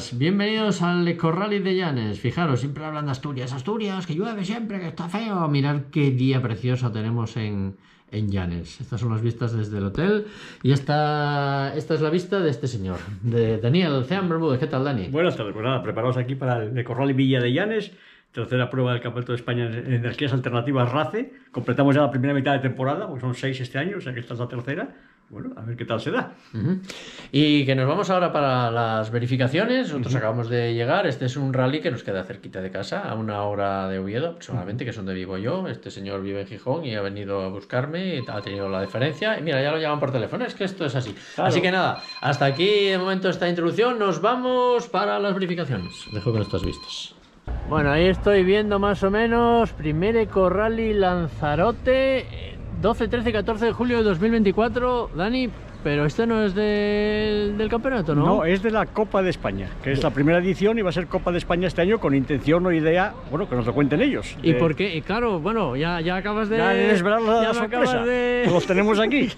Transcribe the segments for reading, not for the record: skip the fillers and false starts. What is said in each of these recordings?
buenas, bienvenidos al Ecorrally de Llanes. Fijaros, siempre hablan de Asturias, Asturias, que llueve siempre, que está feo. Mirad qué día precioso tenemos en Llanes. Estas son las vistas desde el hotel y esta es la vista de este señor, de Daniel Cean Bermúdez. ¿Qué tal, Dani? Buenas tardes, pues nada, preparados aquí para el Ecorrally Villa de Llanes, tercera prueba del Campeonato de España en energías alternativas RACE. Completamos ya la primera mitad de temporada, porque son 6 este año, o sea que esta es la tercera. Bueno, a ver qué tal se da. Y que nos vamos ahora para las verificaciones. Nosotros acabamos de llegar. Este es un rally que nos queda cerquita de casa, a 1 hora de Oviedo, solamente, que es donde vivo yo. Este señor vive en Gijón y ha venido a buscarme y ha tenido la diferencia. Y mira, ya lo llaman por teléfono. Es que esto es así. Claro. Así que nada, hasta aquí de momento esta introducción. Nos vamos para las verificaciones. Dejo con estas vistas. Bueno, ahí estoy viendo más o menos primer Ecorrally Lanzarote, 12, 13 y 14 de julio de 2024, Dani, pero este no es del campeonato, ¿no? No, es de la Copa de España, que es la primera edición y va a ser Copa de España este año con intención o idea, bueno, que nos lo cuenten ellos. ¿Y por qué? Y claro, bueno, ya acabas de... Ya de desvelar la sorpresa, los tenemos aquí.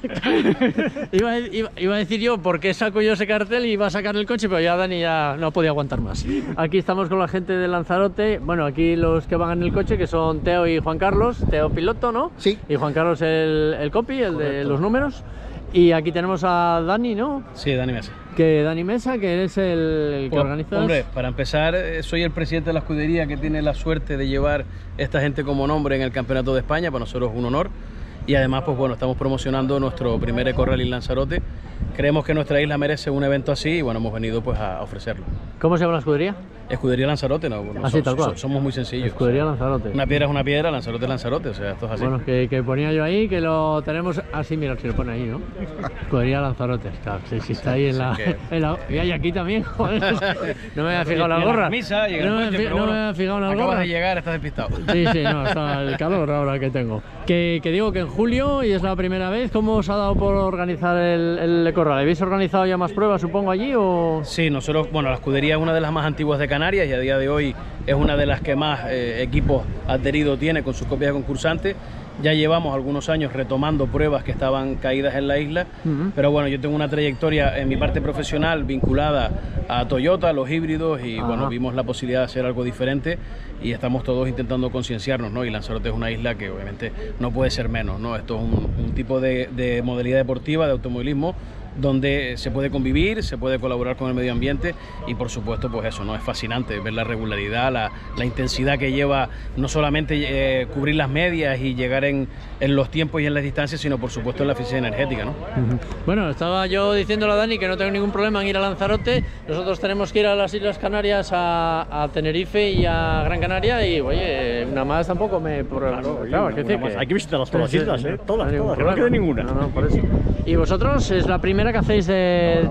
iba a decir yo, ¿por qué saco yo ese cartel y iba a sacar el coche? Pero ya Dani ya no podía aguantar más. Aquí estamos con la gente de Lanzarote, bueno, aquí los que van en el coche, que son Teo y Juan Carlos. Teo piloto, ¿no? Sí. Y Juan Carlos el copy, el de los números. Y aquí tenemos a Dani, ¿no? Sí, Dani Mesa. Que Dani Mesa, que eres el que organiza. Hombre, para empezar, soy el presidente de la escudería que tiene la suerte de llevar esta gente como nombre en el Campeonato de España. Para nosotros es un honor. Y además, pues bueno, estamos promocionando nuestro primer Ecorrally Lanzarote. Creemos que nuestra isla merece un evento así y bueno, hemos venido pues a ofrecerlo. ¿Cómo se llama la escudería? Escudería Lanzarote, ¿no? Bueno, así, tal cual. Somos muy sencillos. Escudería Lanzarote. Una piedra es una piedra, Lanzarote es Lanzarote, o sea, esto es así. Bueno, que ponía yo ahí, que lo tenemos así, mira, si lo pone ahí, ¿no? Escudería Lanzarote, claro, sí, está ahí en la... Y hay aquí también, joder. No me había fijado la gorra. No me había fijado la gorra. Acabas de llegar, estás despistado. Sí, no, está el calor ahora que tengo. Que digo que en julio, y es la primera vez, ¿cómo os ha dado por organizar el Ecorrally? ¿Habéis organizado ya más pruebas, supongo, allí o...? Sí, nosotros, bueno, la escudería es una de las más antiguas de Canarias y a día de hoy es una de las que más equipos adheridos tiene con sus copias de concursantes. Ya llevamos algunos años retomando pruebas que estaban caídas en la isla, pero bueno, yo tengo una trayectoria en mi parte profesional vinculada a Toyota, los híbridos y bueno, vimos la posibilidad de hacer algo diferente y estamos todos intentando concienciarnos, ¿no? Y Lanzarote es una isla que obviamente no puede ser menos, ¿no? Esto es un tipo de modalidad deportiva, de automovilismo, donde se puede convivir, se puede colaborar con el medio ambiente y por supuesto pues eso, ¿no? Es fascinante ver la regularidad, la intensidad que lleva no solamente cubrir las medias y llegar en los tiempos y en las distancias, sino por supuesto en la eficiencia energética, ¿no? Bueno, estaba yo diciéndole a Dani que no tengo ningún problema en ir a Lanzarote. Nosotros tenemos que ir a las Islas Canarias, a Tenerife y a Gran Canaria y oye, una más tampoco me... Claro, hay que visitar todas las islas, todas, que no quede ninguna. No, por eso. ¿Y vosotros es la primera que hacéis de...?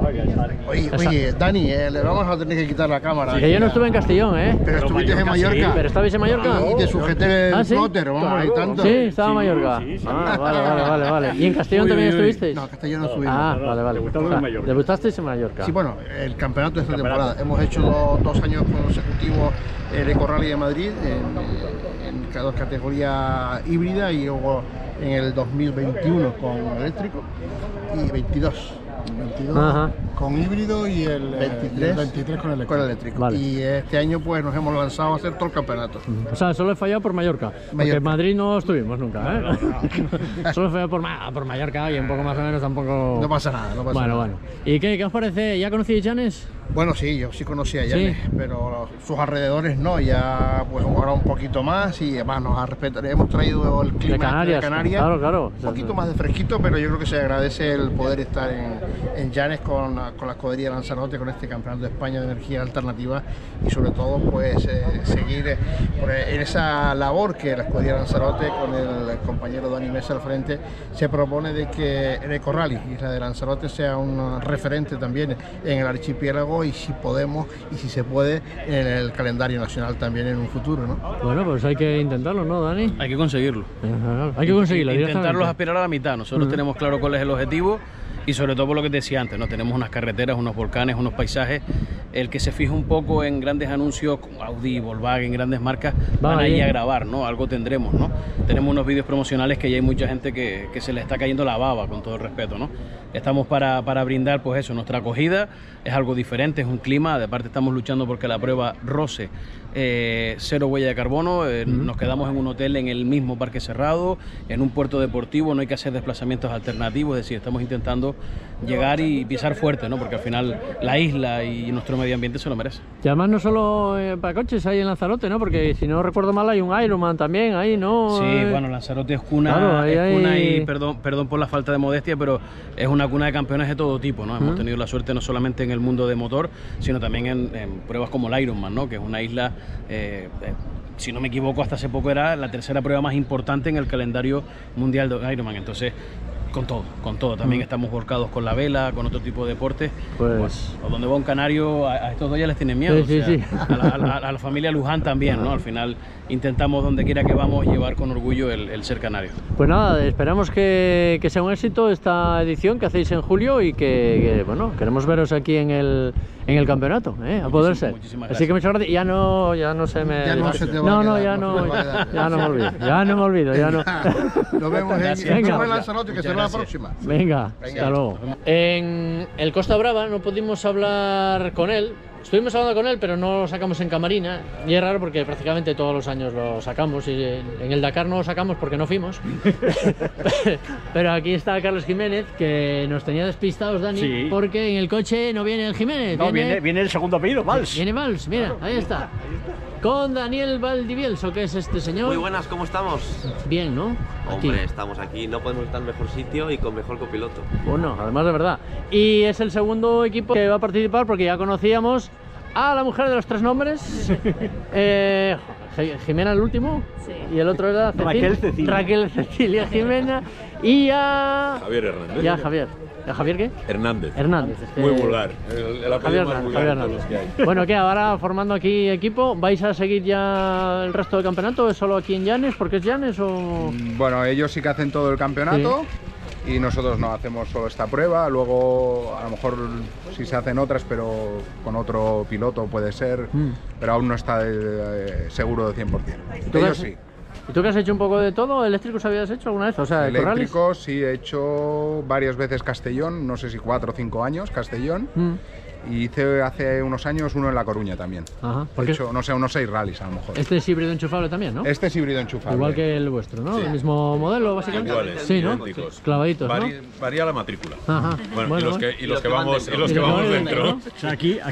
Oye, Dani, le vamos a tener que quitar la cámara. Sí, que yo no estuve en Castellón, ¿eh? Pero estuviste en Mallorca. Sí, pero estabais en Mallorca. Y te sujeté el ¿sí? flóter, vamos, y tanto. Sí, estaba en Mallorca. Sí. Vale. ¿Y en Castellón también estuvisteis? No, Castellón no subimos. Vale. ¿Debutasteis en Mallorca? Sí, bueno, el campeonato de esta temporada. Hemos hecho 2 años consecutivos el Ecorrally de Madrid en 2 categorías híbridas y luego en el 2021 con eléctrico y 22 con híbrido y el 23 con eléctrico. Vale. Y este año pues nos hemos lanzado a hacer todo el campeonato. O sea, solo he fallado por Mallorca. Porque en Madrid no estuvimos nunca, ¿eh? Solo he fallado por Mallorca y un poco más o menos tampoco... No pasa nada, Bueno. ¿Y qué os parece? ¿Ya conocíais Llanes? Bueno, sí, yo sí conocía a Llanes, pero sus alrededores no, ya pues ahora un poquito más y además hemos traído el clima de Canarias, claro. Un poquito más de fresquito, pero yo creo que se agradece el poder estar en Llanes con la escudería Lanzarote, con este campeonato de España de energía alternativa y sobre todo pues seguir en esa labor que la escudería Lanzarote con el compañero Dani Mesa al frente se propone de que el Ecorrally, Isla de Lanzarote, sea un referente también en el archipiélago y si podemos y si se puede en el calendario nacional también en un futuro, ¿no? Bueno, pues hay que intentarlo, ¿no, Dani? Hay que conseguirlo. Hay que conseguirlo. Intentarlo aspirar a la mitad. Nosotros tenemos claro cuál es el objetivo y sobre todo por lo que te decía antes, ¿no? Tenemos unas carreteras, unos volcanes, unos paisajes. El que se fije un poco en grandes anuncios como Audi, Volkswagen, grandes marcas, van ahí a grabar, ¿no? Algo tendremos, ¿no? Tenemos unos vídeos promocionales que ya hay mucha gente que se le está cayendo la baba, con todo el respeto, ¿no? Estamos para brindar, pues eso, nuestra acogida es algo diferente, es un clima, de parte estamos luchando porque la prueba roce cero huella de carbono, nos quedamos en un hotel en el mismo parque cerrado, en un puerto deportivo, no hay que hacer desplazamientos alternativos, es decir, estamos intentando llegar y pisar fuerte, ¿no? Porque al final la isla y nuestro medio ambiente se lo merece. Y además no solo para coches hay en Lanzarote, ¿no? Porque si no recuerdo mal hay un Ironman también ahí, ¿no? Sí, bueno, Lanzarote es cuna, claro, es cuna y perdón por la falta de modestia, pero es una cuna de campeones de todo tipo, ¿no? Hemos tenido la suerte no solamente en el mundo de motor, sino también en pruebas como el Ironman, ¿no? Que es una isla, si no me equivoco, hasta hace poco era la tercera prueba más importante en el calendario mundial de Ironman. Entonces, con todo. También estamos volcados con la vela, con otro tipo de deportes. Pues, bueno, o donde va un canario, a estos dos ya les tienen miedo. Sí, o sea, sí. A la familia Luján también, ¿no? Al final intentamos, donde quiera que vamos, llevar con orgullo el ser canario. Pues nada, esperamos que sea un éxito esta edición que hacéis en julio y que bueno, queremos veros aquí en el campeonato, a poder ser. Así que muchas gracias. Ya no se me... Ya no se te va a quedar, ya no me olvido. Nos vemos en Lanzarote, que será la próxima. Venga, hasta luego. En el Costa Brava no pudimos hablar con él. Estuvimos hablando con él, pero no lo sacamos en camarina. Y es raro porque prácticamente todos los años lo sacamos. Y en el Dakar no lo sacamos porque no fuimos. Pero aquí está Carlos Jiménez, que nos tenía despistados, Dani, sí, porque en el coche no viene el Jiménez. No, viene el segundo apellido, Valls. Viene Valls, mira, claro, ahí está. Con Daniel Valdivielso, que es este señor. Muy buenas, ¿cómo estamos? Bien, ¿no? Hombre, aquí estamos aquí, no podemos estar en mejor sitio y con mejor copiloto. Bueno, además de verdad. Y es el segundo equipo que va a participar porque ya conocíamos a la mujer de los tres nombres. Jimena el último, sí, y el otro era Raquel Cecilia Jimena y a Javier Hernández. Y a Javier. ¿A Javier qué? Hernández. Muy vulgar. El apellido más vulgar de todos los que hay. Bueno, ¿qué? Ahora formando aquí equipo, ¿vais a seguir ya el resto del campeonato? ¿Es solo aquí en Llanes? ¿Porque es Llanes o...? Bueno, ellos sí que hacen todo el campeonato. Sí. Y nosotros no hacemos solo esta prueba, luego a lo mejor si se hacen otras, pero con otro piloto puede ser, pero aún no está seguro de 100%. Ellos sí. ¿Y tú que has hecho un poco de todo? ¿Eléctricos habías hecho alguna vez? O sea, eléctricos sí, he hecho varias veces Castellón, no sé si 4 o 5 años Castellón. Y hice hace unos años uno en La Coruña también. Ajá. He hecho, no sé, unos 6 rallies a lo mejor. Este es híbrido enchufable también, ¿no? Este es híbrido enchufable. Igual que el vuestro, ¿no? Sí. El mismo modelo, básicamente. Iguales, sí, ¿no? idénticos. Clavaditos, ¿no? Varía la matrícula. Ajá. Bueno, y los que vamos dentro. ¿No? O sea, aquí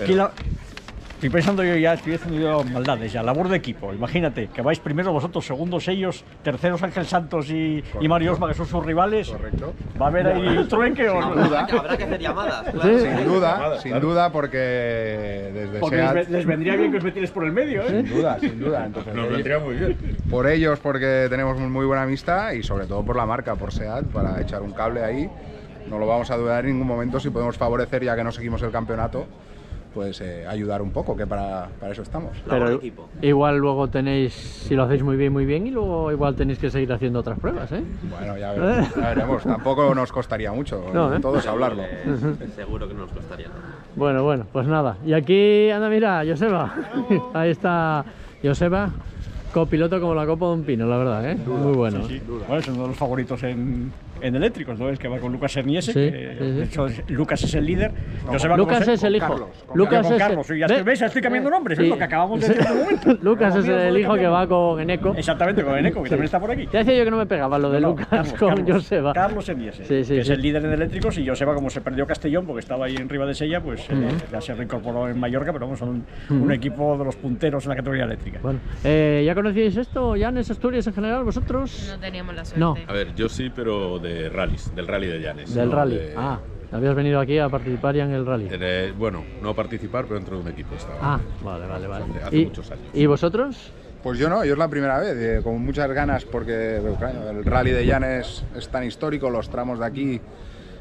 estoy pensando yo ya, estoy haciendo yo maldades ya, labor de equipo. Imagínate, que vais primero vosotros, segundos ellos, terceros Ángel Santos y Mario Osma, que son sus rivales. Correcto. ¿Va a haber ahí truenque o no? Habrá que hacer llamadas. Claro. Sin duda, porque desde SEAT... les vendría bien que os metierais por el medio, ¿eh? Sin duda. Entonces, nos vendría muy bien. Por ellos, porque tenemos muy buena amistad y sobre todo por la marca, por SEAT, para echar un cable ahí. No lo vamos a dudar en ningún momento si podemos favorecer, ya que no seguimos el campeonato, pues ayudar un poco, que para eso estamos. Pero igual luego tenéis, si lo hacéis muy bien, y luego igual tenéis que seguir haciendo otras pruebas, ¿eh? Bueno, ya veremos. Tampoco nos costaría mucho, no, todos hablarlo. Seguro que no nos costaría nada. Bueno, pues nada. Y aquí, anda, mira, Joseba. Ahí está Joseba, copiloto como la copa de un pino, la verdad, ¿eh? Muy bueno. Sí. Bueno, es uno de los favoritos en eléctricos, ¿no? Es que va con Lucas Herniese, de hecho Lucas es el líder. Lucas es el hijo. Lucas es Carlos. Ya estoy cambiando nombres, es lo que acabamos de decir en un momento. Lucas es el hijo que va con Eneco. Exactamente, con Eneco, que también está por aquí. Te decía yo que no me pegaba lo de Lucas con Joseba. Carlos Herniese, que es el líder en eléctricos, y Joseba, como se perdió Castellón porque estaba ahí en Ribadesella, pues ya se reincorporó en Mallorca, pero vamos, son un equipo de los punteros en la categoría eléctrica. Bueno, ¿ya conocíais esto, Llanes, Asturias en general, vosotros? No teníamos la suerte. No. A ver, yo sí, pero de rallies, del rally de Llanes. Del rally. Habías venido aquí a participar ya en el rally. Bueno, no a participar, pero dentro de un equipo estaba. Vale. Hace muchos años. ¿Y vosotros? Pues yo no, yo es la primera vez, con muchas ganas, porque el rally de Llanes es tan histórico, los tramos de aquí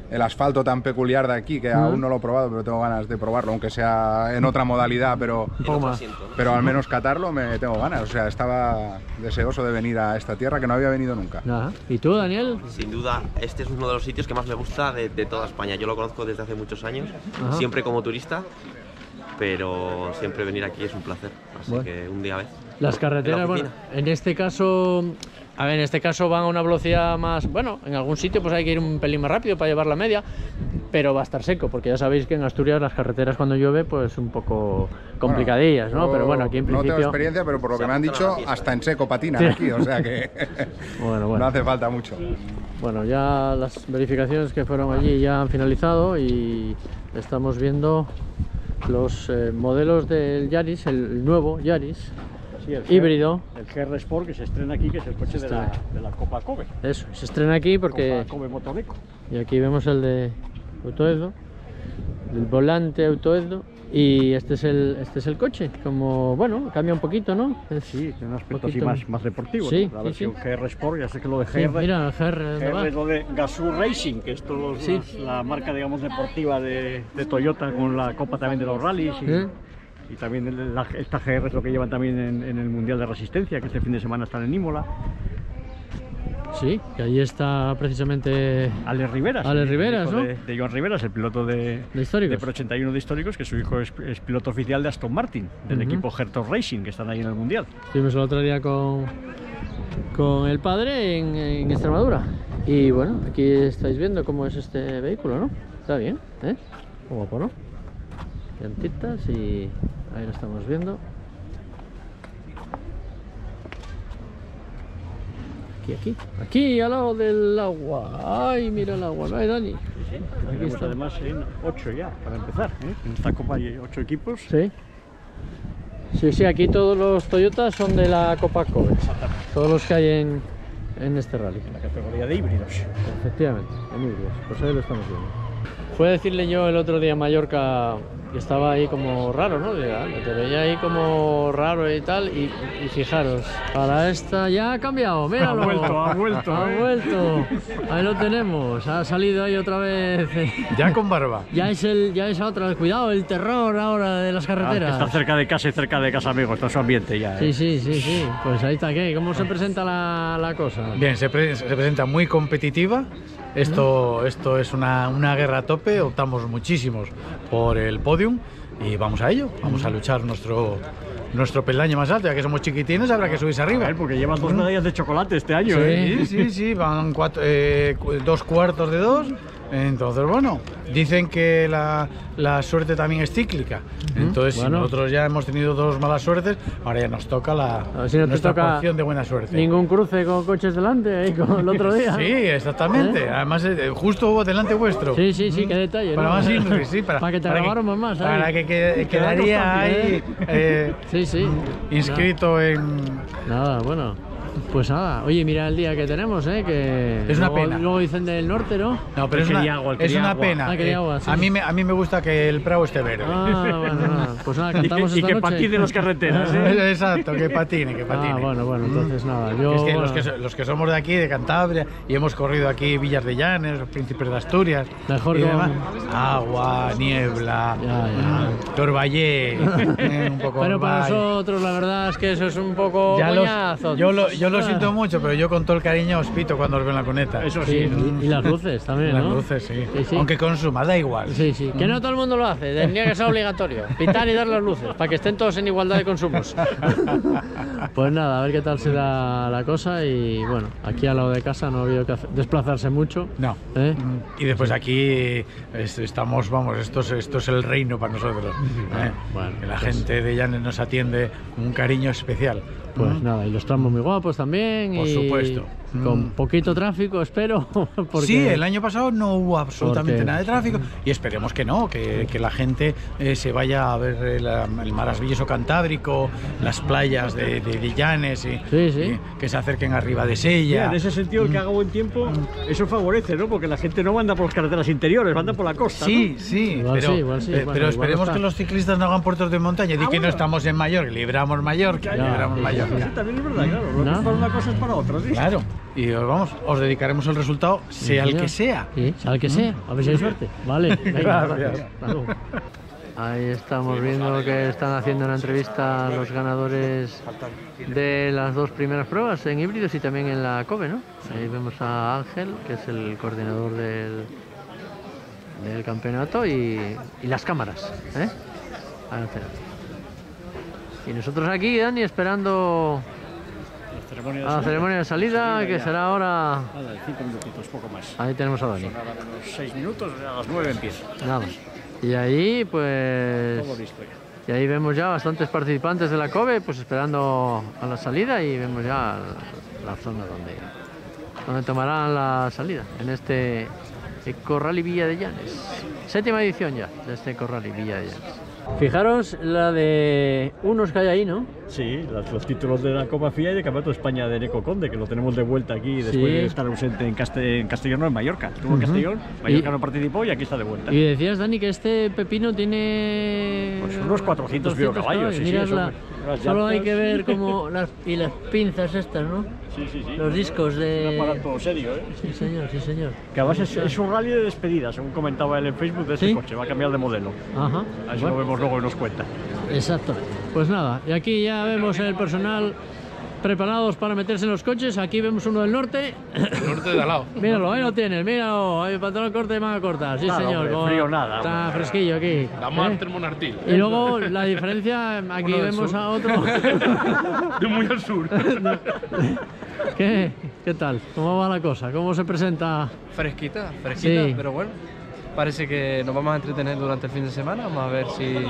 el asfalto tan peculiar de aquí, que aún no lo he probado, pero tengo ganas de probarlo, aunque sea en otra modalidad, pero al menos catarlo me tengo ganas. O sea, estaba deseoso de venir a esta tierra que no había venido nunca. ¿Y tú, Daniel? Sin duda, este es uno de los sitios que más me gusta de toda España. Yo lo conozco desde hace muchos años, siempre como turista, pero siempre venir aquí es un placer. Así que un día a vez. Las carreteras, bueno, en este caso... A ver, en este caso van a una velocidad más... Bueno, en algún sitio pues hay que ir un pelín más rápido para llevar la media, pero va a estar seco, porque ya sabéis que en Asturias las carreteras cuando llueve pues un poco complicadillas, ¿no? Pero bueno, aquí en principio... No tengo experiencia, pero por lo que me han dicho, hasta en seco patinan aquí, o sea que no hace falta mucho. Bueno, ya las verificaciones que fueron allí ya han finalizado y estamos viendo los modelos del Yaris, el nuevo Yaris. Sí, el híbrido. El GR Sport que se estrena aquí, que es el coche de la Copa Kobe. Eso, se estrena aquí porque... Copa Kobe Motoreco. Y aquí vemos el de Autoeddo, el volante Autoeddo, y este es el coche, como, bueno, cambia un poquito, ¿no? Sí, tiene un aspecto así más deportivo, sí, ¿no? La versión GR Sport, ya sé que lo de GR... Sí, mira, GR es lo de Gazoo Racing, que es la marca, digamos, deportiva de Toyota, con la Copa también de los rallies. Y también esta GR es lo que llevan también en el Mundial de Resistencia, que este fin de semana están en Imola. Sí, que ahí está precisamente Alex Riveras. Alex Riveras, ¿no? De Joan Riveras, el piloto de Pro 81 de históricos, que su hijo es piloto oficial de Aston Martin, del equipo Hertog Racing, que están ahí en el Mundial. Estuvimos el otro día con el padre en Extremadura. Y bueno, aquí estáis viendo cómo es este vehículo, ¿no? Está bien, ¿eh? Muy guapo, ¿no? Llantitas y ahí lo estamos viendo. Aquí al lado del agua. Ay, mira el agua, ¿no, Dani? Aquí está. Además en 8 ya, para empezar, ¿eh? En esta copa hay 8 equipos. Sí, aquí todos los Toyotas son de la Copa Kobe. Todos los que hay en este rally. En la categoría de híbridos. Efectivamente, en híbridos. Pues ahí lo estamos viendo. Fue a decirle yo el otro día en Mallorca que estaba ahí como raro, ¿no? Te veía ahí como raro y tal, y fijaros, para esta ya ha cambiado, míralo. Ha vuelto. Ahí lo tenemos, ha salido ahí otra vez. Ya con barba. Ya es otra vez, cuidado, el terror ahora de las carreteras. Está cerca de casa y cerca de casa, amigo, está su ambiente ya. Sí. Pues ahí está, ¿qué? ¿Cómo se presenta la cosa? Bien, se presenta muy competitiva. Esto es una guerra a tope, optamos muchísimos por el podium y vamos a ello, vamos a luchar nuestro peldaño más alto, ya que somos chiquitines habrá que subirse arriba. Porque llevan 2 medallas de chocolate este año. Sí, van 2 cuartos de 2. Entonces, bueno, dicen que la suerte también es cíclica. Entonces, si nosotros ya hemos tenido 2 malas suertes, ahora ya nos toca nuestra porción de buena suerte. Ningún cruce con coches delante, ahí como el otro día. Sí, exactamente. Además, justo delante vuestro. Sí, qué detalle. Para más Inri, para que te grabáramos más. Para que quedaría ahí inscrito en... Nada, bueno. Pues nada, oye, mira el día que tenemos, que es una pena. Luego dicen del norte, ¿no? No, pero es una pena. Agua, sí. A mí me gusta que el Prado esté verde. Bueno, pues nada, cantamos y esta que noche. patine las carreteras. Exacto, que patine. Bueno, entonces nada. Es que los que somos de aquí, de Cantabria, y hemos corrido aquí Villas de Llanes, los Príncipes de Asturias, mejor y demás. Agua, niebla, Torballé, un poco. Pero para nosotros la verdad es que eso es un poco coñazo. Yo lo siento mucho, pero yo con todo el cariño os pito cuando os veo en la cuneta. Eso sí. Y las luces también, ¿no? Las luces, sí. Aunque consuma, da igual. Sí. Que no todo el mundo lo hace, tendría que ser obligatorio. Pitar y dar las luces, para que estén todos en igualdad de consumos. Pues nada, a ver qué tal se da la cosa. Y bueno, aquí al lado de casa no ha habido que desplazarse mucho. No. Y después aquí estamos, esto es el reino para nosotros. Bueno, que la gente de Llanes nos atiende con un cariño especial. Pues nada, y los tramos muy guapos también. Por supuesto. Con poquito tráfico, espero. Porque... Sí, el año pasado no hubo absolutamente nada de tráfico y esperemos que no, que la gente se vaya a ver el maravilloso Cantábrico, las playas de Llanes y que se acerquen arriba de Sella. En ese sentido, el que haga buen tiempo, eso favorece, ¿no? Porque la gente no anda por las carreteras interiores, anda por la costa. Sí, ¿no? Igual sí. Pero esperemos que los ciclistas no hagan puertos de montaña. Y que no estamos en Mallorca, libramos Mallorca. Sí, también es verdad, claro. Lo que es para una cosa es para otra, ¿sí? Claro. y os dedicaremos el resultado, sea el que sea. Sí, sea el que sea, a ver si hay suerte. Vale, venga, gracias. Ahí estamos viendo que están haciendo una entrevista a los ganadores de las 2 primeras pruebas en híbridos y también en la COBE, ¿no? Ahí vemos a Ángel, que es el coordinador del campeonato, y las cámaras, ¿eh? Y nosotros aquí, Dani, esperando a la ceremonia de salida, que será ahora... Nada, 5 minutitos, poco más. Ahí tenemos a Dani. Son ahora unos 6 minutos, a las 9 empieza. Nada. Y ahí, pues... Todo listo ya. Y ahí vemos ya bastantes participantes de la COBE, pues esperando a la salida, y vemos ya la zona donde tomarán la salida, en este Eco-Rally Villa de Llanes. 7ª edición ya de este Eco-Rally Villa de Llanes. Fijaros la de unos que hay ahí, ¿no? Sí, los títulos de la Copa FIA y de Campeonato de España de Neco Conde, que lo tenemos de vuelta aquí después de estar ausente en Castellón, no, en Mallorca. Estuvo en Castellón, Mallorca no participó y aquí está de vuelta. Y decías, Dani, que este pepino tiene... Pues unos 400 caballos, sí, Mirad, sí, solo hay que ver como las pinzas estas, ¿no? Sí. Los discos de... Un aparato serio, ¿eh? Sí, señor, sí, señor. Que además es un rally de despedida, según comentaba él en Facebook, de ese coche. Va a cambiar de modelo. Ajá. Así lo vemos luego y nos cuenta. Exacto. Pues nada, y aquí ya vemos el personal preparados para meterse en los coches. Aquí vemos uno del norte. El norte de al lado. Míralo, ahí lo tienes, míralo. Hay pantalón corto y manga corta. Sí, nada, señor. Hombre, frío nada. Está hombre. fresquillo aquí. La Marter Monartil. Y luego la diferencia, aquí vemos a otro. De muy al sur. ¿Qué tal? ¿Cómo va la cosa? ¿Cómo se presenta? Fresquita, Sí. pero bueno, parece que nos vamos a entretener durante el fin de semana. Vamos a ver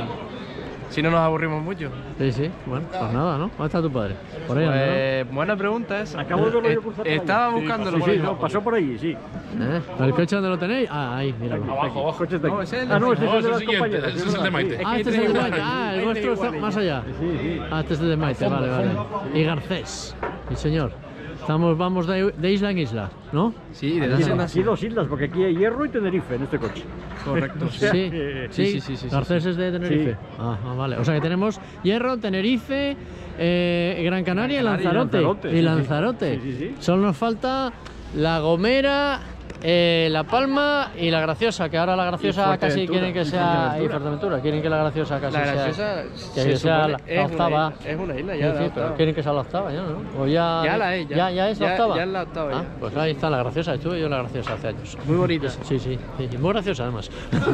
si no nos aburrimos mucho. Sí, bueno, pues nada, ¿no? ¿Dónde está tu padre? Por ahí, ¿no? Buena pregunta esa. Acabo de verlo yo cruzar por ahí. Estaba buscándolo por Sí, ahí. no, pasó por ahí, sí. ¿El coche dónde lo tenéis? Ah, ahí, míralo. Abajo. Coches de aquí. No, ese es el Ah, no, de- este es el de las siguiente, compañeras. ese es el de Maite. Ah, este es el de Maite. Ah, el vuestro está más allá. Sí. Ah, este es el de Maite, vale. Y Garcés. Sí, señor. Vamos de isla en isla, ¿no? Sí, de Aquí 2 islas, porque aquí hay Hierro y Tenerife en este coche. Correcto. Sí. Garcés es de Tenerife. Sí. Ah, vale. O sea que tenemos Hierro, Tenerife, Gran Canaria y Lanzarote. y Lanzarote. Sí. Solo nos falta La Gomera, La Palma y La Graciosa, que ahora La Graciosa casi quieren que sea... Y Fuerteventura, quieren que La Graciosa casi La sea... Graciosa que sea la es octava. Es una isla Sí, ya. la pero octava. quieren que sea la octava ya, ¿no? O ya... Ya la es, ¿Ya es la octava? Ya es la octava. Ah, pues ahí está La Graciosa, estuve yo en La Graciosa hace años. Muy bonita. Sí, muy graciosa además.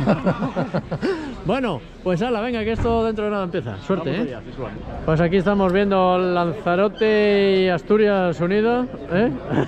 Bueno, pues hala, venga, que esto dentro de nada empieza. Suerte, Vamos ¿eh? allá, Cisluán. Pues aquí estamos viendo Lanzarote y Asturias unidos, ¿eh?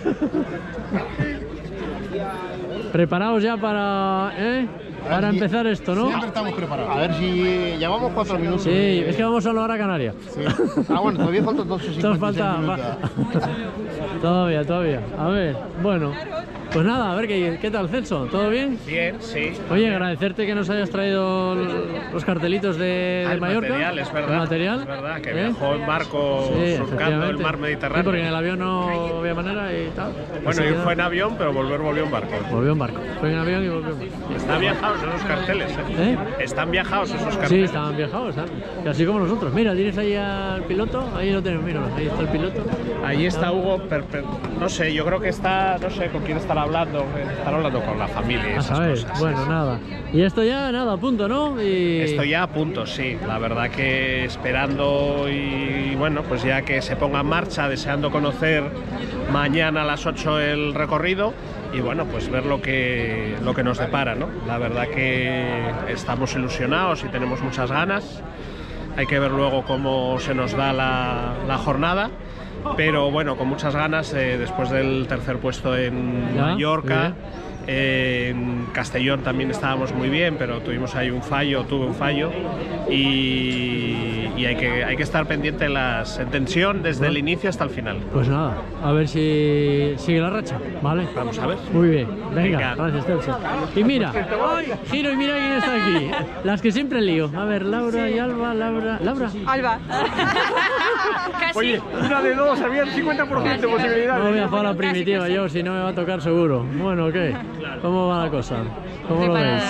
Preparados ya para empezar esto, ¿no? Siempre estamos preparados. A ver si llevamos 4 minutos. Sí, es que vamos a hablar a Canarias. Sí. Ah, bueno, todavía faltan entonces Nos 56 falta... minutos. Todavía. A ver, bueno. Pues nada, a ver, ¿qué tal, Celso? ¿Todo bien? Bien, sí. Oye, agradecerte que nos hayas traído los cartelitos de El Mallorca. material, es verdad. El material. Es verdad, que viajó en barco surcando el efectivamente. mar Sí, Mediterráneo. porque en el avión no había manera y tal. Bueno, Así y que fue en avión, pero volvió en barco. volvió en barco. Fue en avión y volvió en barco. Están viajados esos carteles, ¿eh? Están viajados esos carteles. Sí, estaban viajados, ¿sabes? Que así como nosotros. Mira, tienes ahí al piloto, ahí lo tenemos, míralo, ahí está el piloto. Ahí está Hugo, no sé, yo creo que está, no sé con quién estará hablando con la familia y A esas saber, cosas. bueno, nada. Y esto ya, nada, a punto, ¿no? Estoy ya a punto, sí. La verdad que esperando y bueno, pues ya que se ponga en marcha, deseando conocer mañana a las 8 el recorrido y bueno, pues ver lo que nos depara, ¿no? La verdad que estamos ilusionados y tenemos muchas ganas. Hay que ver luego cómo se nos da la jornada. Pero bueno, con muchas ganas, después del tercer puesto en Mallorca, en Castellón también estábamos muy bien, pero tuve un fallo y hay que estar pendiente en tensión desde el inicio hasta el final. Pues nada, a ver si sigue la racha, ¿vale? Vamos a ver. Muy bien, venga, Venga. gracias, Celso. Y mira, giro y mira quién está aquí. Las que siempre lío. A ver, Laura y Alba, Laura. Alba. Casi. Oye, una de dos, había el 50% de posibilidades. No voy a jugar a la primitiva yo, si no me va a tocar seguro. Bueno, ¿qué? ¿Cómo va la cosa? ¿Cómo lo veis?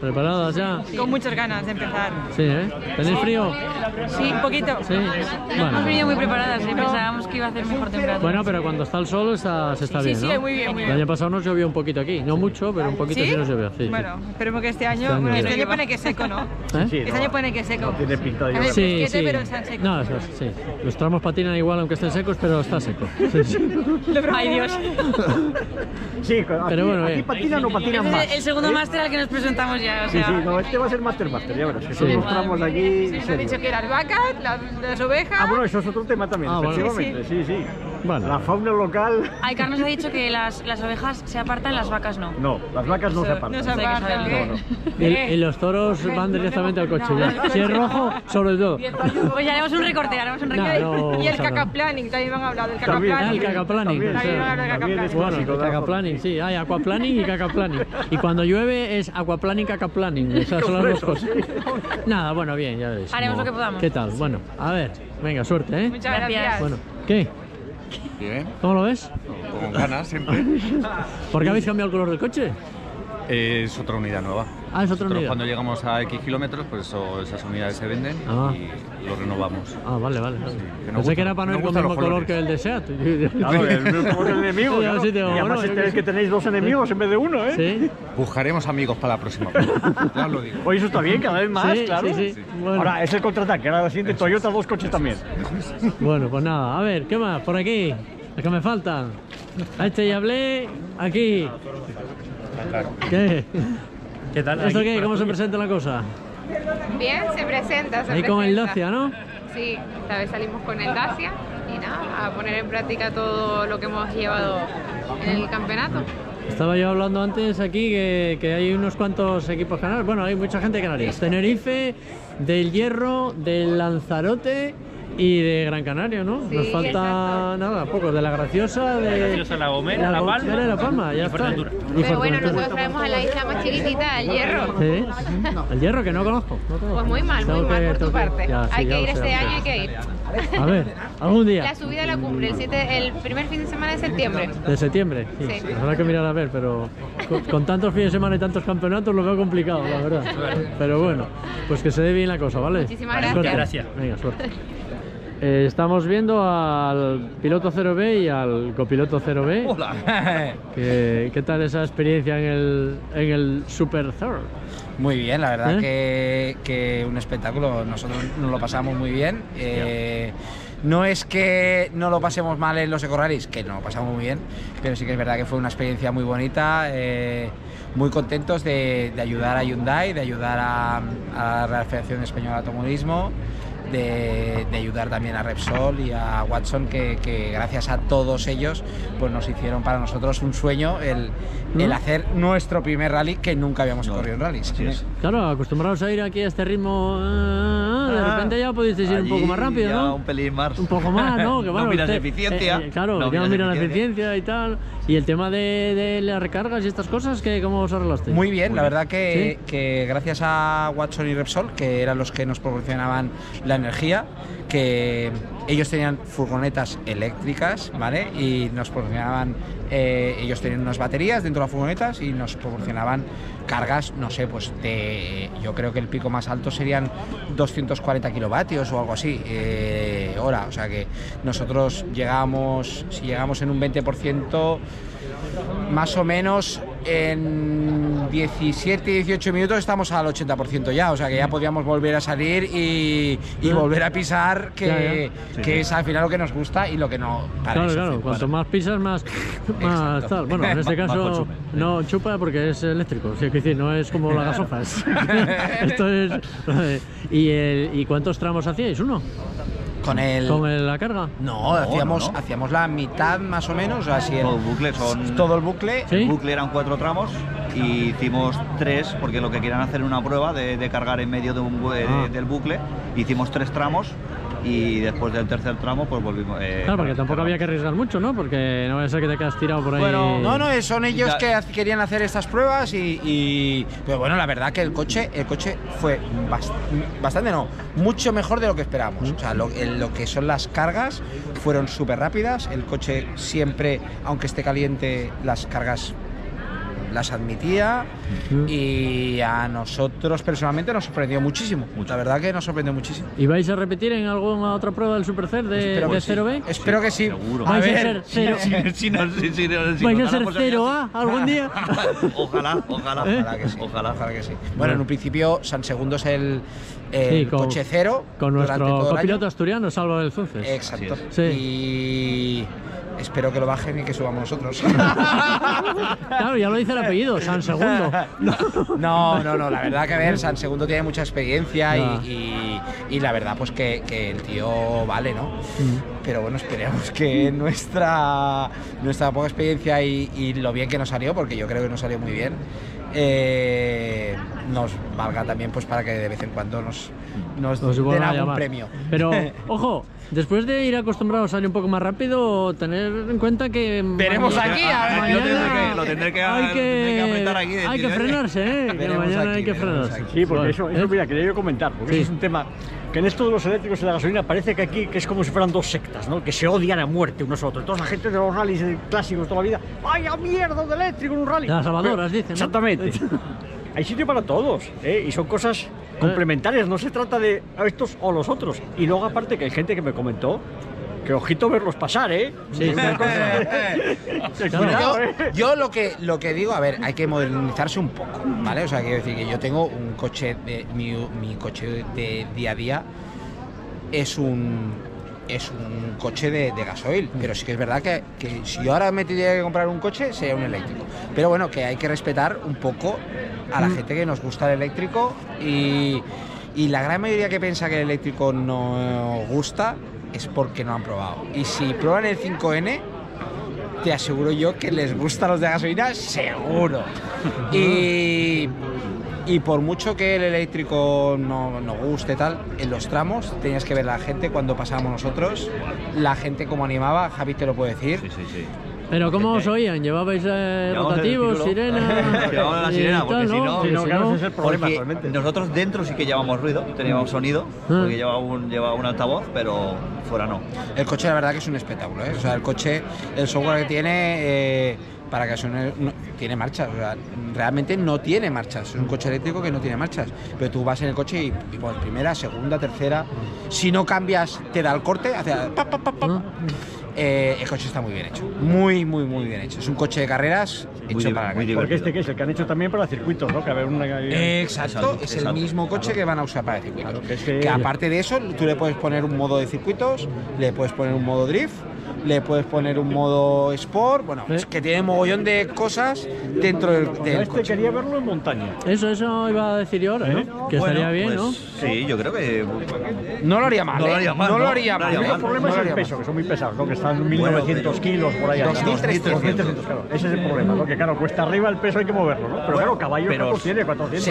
¿Preparadas ya? Con muchas ganas de empezar. Sí, ¿eh? ¿Tenéis frío? Sí, un poquito. Sí. Bueno. Hemos venido muy preparadas y pensábamos que iba a hacer mejor temperatura. Bueno, pero cuando está el sol se está bien, ¿no? Sí, muy bien, muy bien. El año pasado nos llovió un poquito aquí. No mucho, pero un poquito sí nos llovió. Sí, bueno, esperemos que este año pone que seco, ¿no? Este año pone que seco. Tiene pinta de sí. Pero están secos. No, eso sí. Los tramos patinan igual aunque estén secos, pero está seco. Sí. Ay, Dios. Sí, pero bueno, aquí patinan o patinan más. El segundo máster al que nos presentamos ya. O sea. Sí, no, este va a ser máster, ya verás. Que son los tramos de aquí. Sí, nos han dicho que las vacas, las ovejas. Ah, bueno, eso es otro tema también, efectivamente. Sí. Bueno. La fauna local. Ay, Carlos ha dicho que las ovejas se apartan, las vacas no. No, las vacas no se apartan. No se apartan. No. Y los toros van directamente al coche. Si es rojo, sobre todo. Pues ya haremos un recorte, y el cacaplaning, también van a hablar del cacaplaning. El cacaplaning. También van a hablar del cacaplaning. Bueno, el cacaplaning, sí. Hay aquaplaning y cacaplaning. Y cuando llueve es aquaplaning, cacaplaning. Esas son las dos cosas. Nada, bueno, bien, ya veréis. Haremos lo que podamos. ¿Qué tal? Bueno, a ver, venga, suerte, ¿eh? Muchas gracias. Bueno, ¿qué? Bien. ¿Cómo lo ves? Con ganas siempre. ¿Por qué habéis cambiado el color del coche? Es otra unidad nueva. Ah, es otra unidad. Cuando llegamos a X kilómetros, pues esas unidades se venden y lo renovamos. Ah, vale. Sí, pensé que era para no ir con el mismo color que el de SEAT. Claro, el mismo enemigo. Claro. Sí, y además es que tenéis dos enemigos en vez de uno, ¿eh? Sí. Buscaremos amigos para la próxima. Ya lo digo. Oye, eso está bien, cada vez más, sí, claro. Sí. Bueno. Ahora, es el contraataque. Ahora, la siguiente Toyota, dos coches también. Bueno, pues nada. A ver, ¿qué más? Por aquí. Los que me faltan. A este ya hablé. Aquí. ¿Qué tal? ¿Esto qué? ¿Cómo se presenta la cosa? Bien, se presenta. Ahí con el Dacia, ¿no? Sí, esta vez salimos con el Dacia y nada, a poner en práctica todo lo que hemos llevado en el campeonato. Estaba yo hablando antes aquí que hay unos cuantos equipos canarios. Bueno, hay mucha gente de Canarias. Tenerife, del Hierro, del Lanzarote y de Gran Canaria, ¿no? Sí, nos falta nada, poco. De la Graciosa, La Gomera, La Palma, La Palma, ya está. Pero bueno, nosotros traemos a la isla más chiquitita, el Hierro. ¿Sí? El Hierro, que no conozco. Pues muy mal por tu parte. Hay que ir este año, hay que ir. A ver, algún día. La subida a la cumbre, el primer fin de semana de septiembre. ¿De septiembre? Sí. Habrá que mirar a ver, pero con tantos fines de semana y tantos campeonatos lo veo complicado, la verdad. Pero bueno, pues que se dé bien la cosa, ¿vale? Muchísimas gracias. Gracias. Venga, suerte. Estamos viendo al piloto 0B y al copiloto 0B. Hola. ¿Qué tal esa experiencia en el Super Thor? Muy bien, la verdad que un espectáculo. Nosotros nos lo pasamos muy bien. No es que no lo pasemos mal en los eco-rallies, que no lo pasamos muy bien, pero sí que es verdad que fue una experiencia muy bonita. Muy contentos de ayudar a Hyundai, de ayudar a la Real Federación Española de Automovilismo, de ayudar también a Repsol y a Watson, que gracias a todos ellos pues nos hicieron para nosotros un sueño el hacer nuestro primer rally, que nunca habíamos corrido en rallies. Claro, acostumbrados a ir aquí a este ritmo, de repente ya pudiste ir un poco más rápido, ¿no? Un pelín más. Un poco más, ¿no? Que bueno, no miras eficiencia. Claro, ya no miran la eficiencia y tal. Y el tema de las recargas y estas cosas, ¿cómo os arreglaste? Muy bien, la verdad que gracias a Watson y Repsol, que eran los que nos proporcionaban la energía, que ellos tenían furgonetas eléctricas, ¿vale? Y nos proporcionaban, ellos tenían unas baterías dentro de las furgonetas y nos proporcionaban cargas, no sé, pues yo creo que el pico más alto serían 240 kilovatios o algo así, hora. O sea que nosotros si llegamos en un 20%, más o menos en 17-18 minutos estamos al 80% ya, o sea que ya podíamos volver a salir y volver a pisar, que es al final lo que nos gusta y lo que no. Claro, cuanto más pisas, más tal. Bueno, en este caso no chupa porque es eléctrico, es decir, no es como las gasofas. Esto es. ¿Y cuántos tramos hacíais? ¿Uno? ¿Con la carga? No, hacíamos la mitad más o menos. Así todo el bucle todo el bucle. ¿Sí? El bucle eran 4 tramos y hicimos 3 porque lo que querían hacer una prueba de cargar en medio del bucle. Hicimos 3 tramos y después del tercer tramo pues volvimos. Claro, porque tampoco había que arriesgar mucho, ¿no? Porque no vaya a ser que te quedas tirado por ahí. Bueno, no, son ellos que querían hacer estas pruebas pero bueno, la verdad que el coche fue mucho mejor de lo que esperábamos. O sea, lo que son las cargas fueron súper rápidas. El coche siempre, aunque esté caliente, las cargas las admitía y a nosotros personalmente nos sorprendió muchísimo. La verdad que nos sorprendió muchísimo. ¿Y vais a repetir en alguna otra prueba del Supercer de 0B? Espero que sí. Seguro. ¿Vais a ser 0? ¿Vais a ser 0A algún día? Ojalá que sí. Ojalá que sí. Bueno, en un principio San Segundo es el coche cero. Con nuestro copiloto asturiano, Salva del Zunces. Exacto. Sí. Y espero que lo bajen y que subamos nosotros. Claro, ya lo dice el apellido, San Segundo. No, la verdad que a ver, San Segundo tiene mucha experiencia y la verdad pues que el tío vale, ¿no? Pero bueno, esperemos que nuestra poca experiencia y lo bien que nos salió, porque yo creo que nos salió muy bien, nos valga también pues para que de vez en cuando nos den algún premio. Pero, ojo, después de ir acostumbrados a salir un poco más rápido, tener en cuenta que veremos aquí, lo tendré que apretar aquí. Hay que frenarse, que mañana hay que frenarse. Sí, porque eso mira, quería yo comentar, porque eso es un tema que en esto de los eléctricos y la gasolina parece que aquí que es como si fueran dos sectas, ¿no? Que se odian a muerte unos a otros. Entonces la gente de los rallies clásicos toda la vida, ¡vaya mierda de eléctrico en un rally! Las salvadoras dicen, ¿no? Exactamente. Hay sitio para todos, y son cosas complementarias, no se trata de estos o los otros. Y luego aparte que hay gente que me comentó que ojito verlos pasar, Sí, Yo lo que digo, a ver, hay que modernizarse un poco, ¿vale? O sea, quiero decir que yo tengo un coche, mi coche de día a día es un coche de gasoil, pero sí que es verdad que si yo ahora me tendría que comprar un coche sería un eléctrico. Pero bueno, que hay que respetar un poco a la gente que nos gusta el eléctrico y la gran mayoría que piensa que el eléctrico no gusta es porque no han probado. Y si prueban el 5N, te aseguro yo que les gustan los de gasolina, seguro. Y por mucho que el eléctrico no guste tal, en los tramos tenías que ver la gente cuando pasábamos nosotros, la gente como animaba, Javi te lo puede decir. Sí. Pero ¿cómo os oían? ¿Llevabais rotativos, sirena? Llevábamos la sirena, porque si no, ese es el problema, realmente. Nosotros dentro sí que llevamos ruido, teníamos sonido, porque lleva un altavoz, pero fuera no. El coche la verdad que es un espectáculo, O sea, el coche, el software que tiene, para que suene, tiene marchas, o sea, realmente no tiene marchas, es un coche eléctrico que no tiene marchas, pero tú vas en el coche y pones primera, segunda, tercera, si no cambias te da el corte, hace el coche está muy bien hecho, muy bien hecho. Es un coche de carreras hecho para porque ¿qué es? El que han hecho también para circuitos, ¿no? Que a ver Exacto, es el mismo coche que van a usar para circuitos. Claro, que aparte de eso, tú le puedes poner un modo de circuitos, le puedes poner un modo drift, le puedes poner un modo sport, bueno, es que tiene mogollón de cosas dentro del coche. Quería verlo en montaña. Eso iba a decir yo ahora, ¿no? Que estaría bien, ¿no? Sí, yo creo que no lo haría mal. No lo haría mal. El problema es el peso, que son muy pesados, ¿no? Que están 1900 kilos por ahí. 2300, claro. Ese es el problema, ¿no? Que claro, cuesta arriba el peso hay que moverlo, ¿no? Pero claro, caballos ¿cuántos tiene? 400.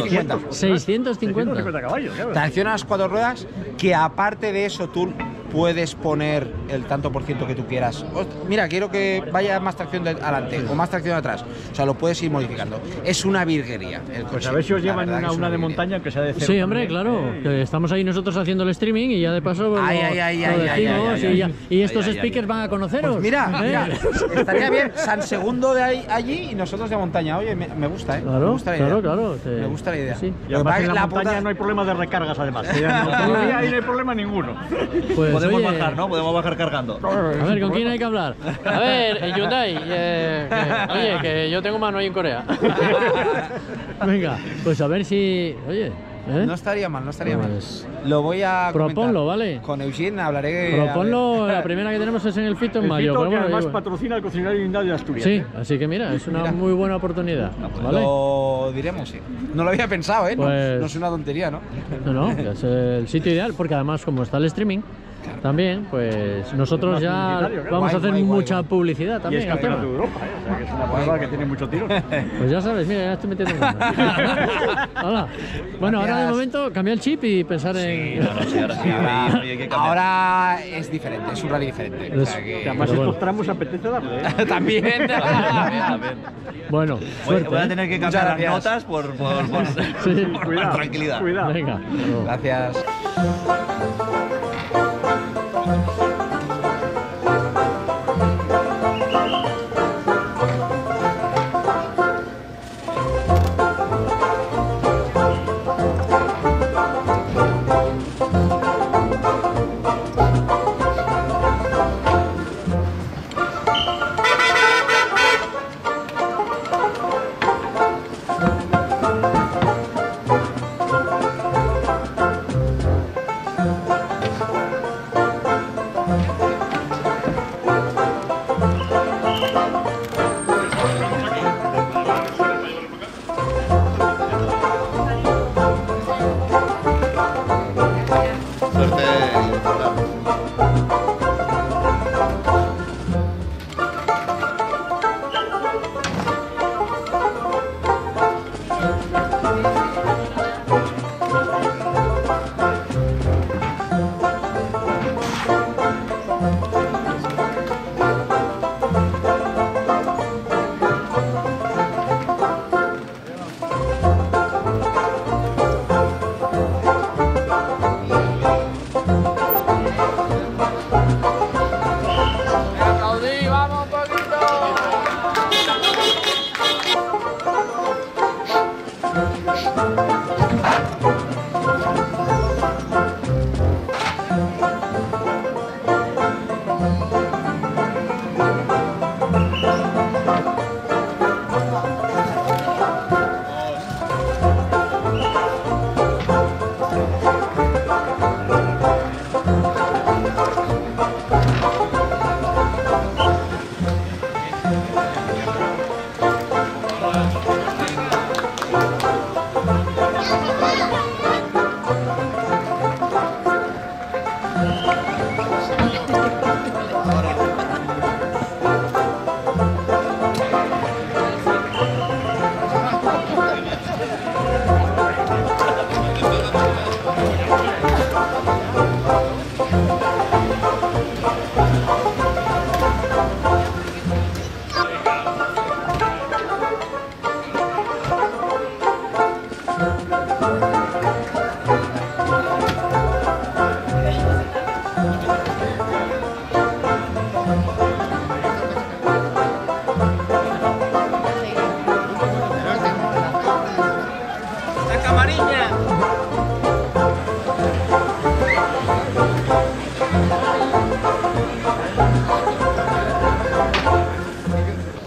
650 caballos, claro. Tracción a las 4 ruedas, que aparte de eso tú puedes poner el tanto por ciento que tú quieras. Mira, quiero que vaya más tracción adelante o más tracción atrás. O sea, lo puedes ir modificando. Es una virguería el coche. Pues a ver si os llevan una de montaña que sea de cero. Sí, hombre, claro. Que estamos ahí nosotros haciendo el streaming y ya de paso lo decimos. Y estos speakers van a conoceros. Pues mira, estaría bien San Segundo de allí y nosotros de montaña. Oye, me gusta, Claro, me gusta la idea. Claro. Me gusta la idea. Sí. Y además en la montaña no hay problema de recargas, además. Ahí no hay problema ninguno. Pues, podemos bajar, ¿no? Podemos bajar cargando. A ver, ¿con quién hay que hablar? A ver, Hyundai. Oye, que yo tengo mano ahí en Corea. Venga, pues a ver si... Oye... No estaría mal. Lo voy a proponlo, ¿vale? Con Eugene hablaré. Proponlo, la primera que tenemos es en el Fito en mayo. Fito, que además patrocina el concesionario Hyundai de Asturias. Sí, así que mira, es una muy buena oportunidad. ¿vale? Lo diremos, sí. No lo había pensado, Pues... no es una tontería, ¿no? No, es el sitio ideal, porque además como está el streaming, también, pues nosotros ya vamos a hacer mucha publicidad también. Y es campeonato de Europa, o sea, que es una prueba que tiene mucho tiro. Pues ya sabes, mira, ya estoy metiendo en Hola. Bueno, ahora de momento cambia el chip y pensar en... Ahora es diferente, es un rally diferente. Además estos tramos apetece darle. También. Bueno, voy a tener que cambiar las notas por tranquilidad. Cuidado. Venga. Gracias.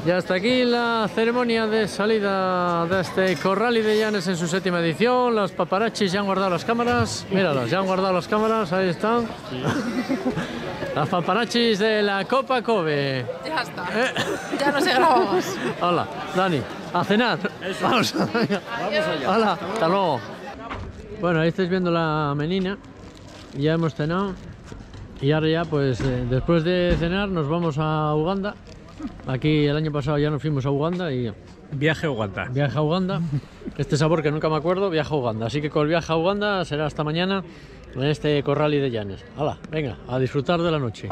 Ya hasta aquí la ceremonia de salida de este Corral de Llanes en su 7ª edición. Los paparachis ya han guardado las cámaras. Míralos, ya han guardado las cámaras, ahí están. Las paparachis de la Copa Kobe. Ya está. Ya no se grabamos. Hola, Dani, a cenar. Vamos allá. Hola, hasta luego. Bueno, ahí estáis viendo la menina. Ya hemos cenado. Y ahora ya, pues, después de cenar nos vamos a Uganda. Aquí el año pasado ya nos fuimos a Uganda y... Viaje a Uganda. Viaje a Uganda. Este sabor que nunca me acuerdo, viaje a Uganda. Así que con el viaje a Uganda será hasta mañana en este Corral de Llanes. ¡Hala! Venga, a disfrutar de la noche.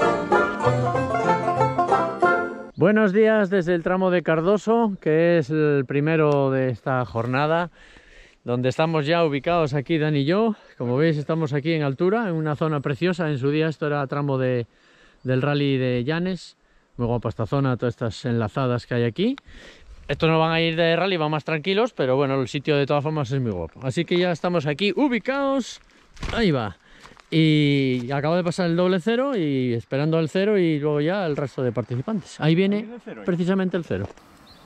Buenos días desde el tramo de Cardoso, que es el primero de esta jornada, donde estamos ya ubicados aquí Dani y yo. Como veis, estamos aquí en altura, en una zona preciosa. En su día esto era tramo del Rally de Llanes. Muy guapa esta zona, todas estas enlazadas que hay aquí. Estos no van a ir de rally, van más tranquilos, pero bueno, el sitio de todas formas es muy guapo. Así que ya estamos aquí ubicados. Ahí va. Y acabo de pasar el doble cero y esperando el cero y luego ya el resto de participantes. Ahí viene precisamente el cero.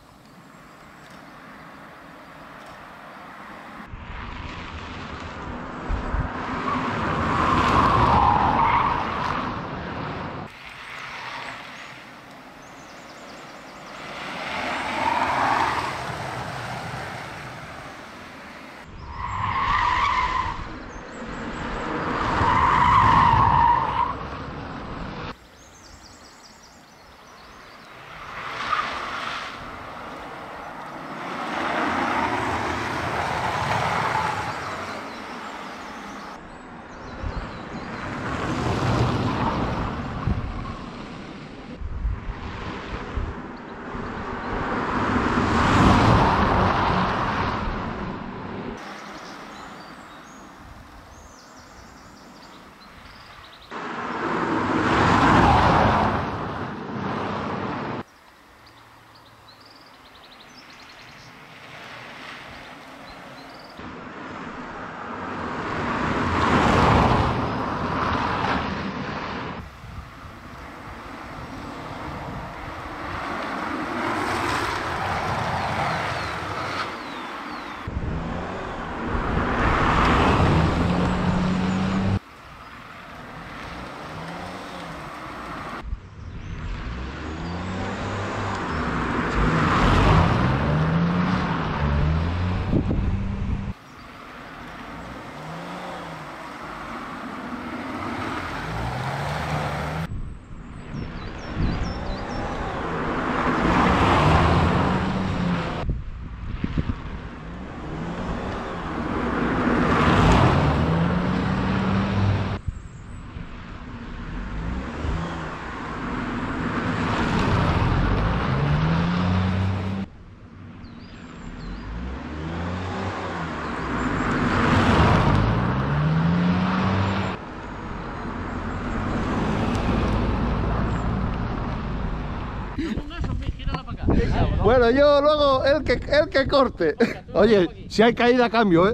Bueno, yo luego el que corte. Oye, si hay caída cambio, ¿eh?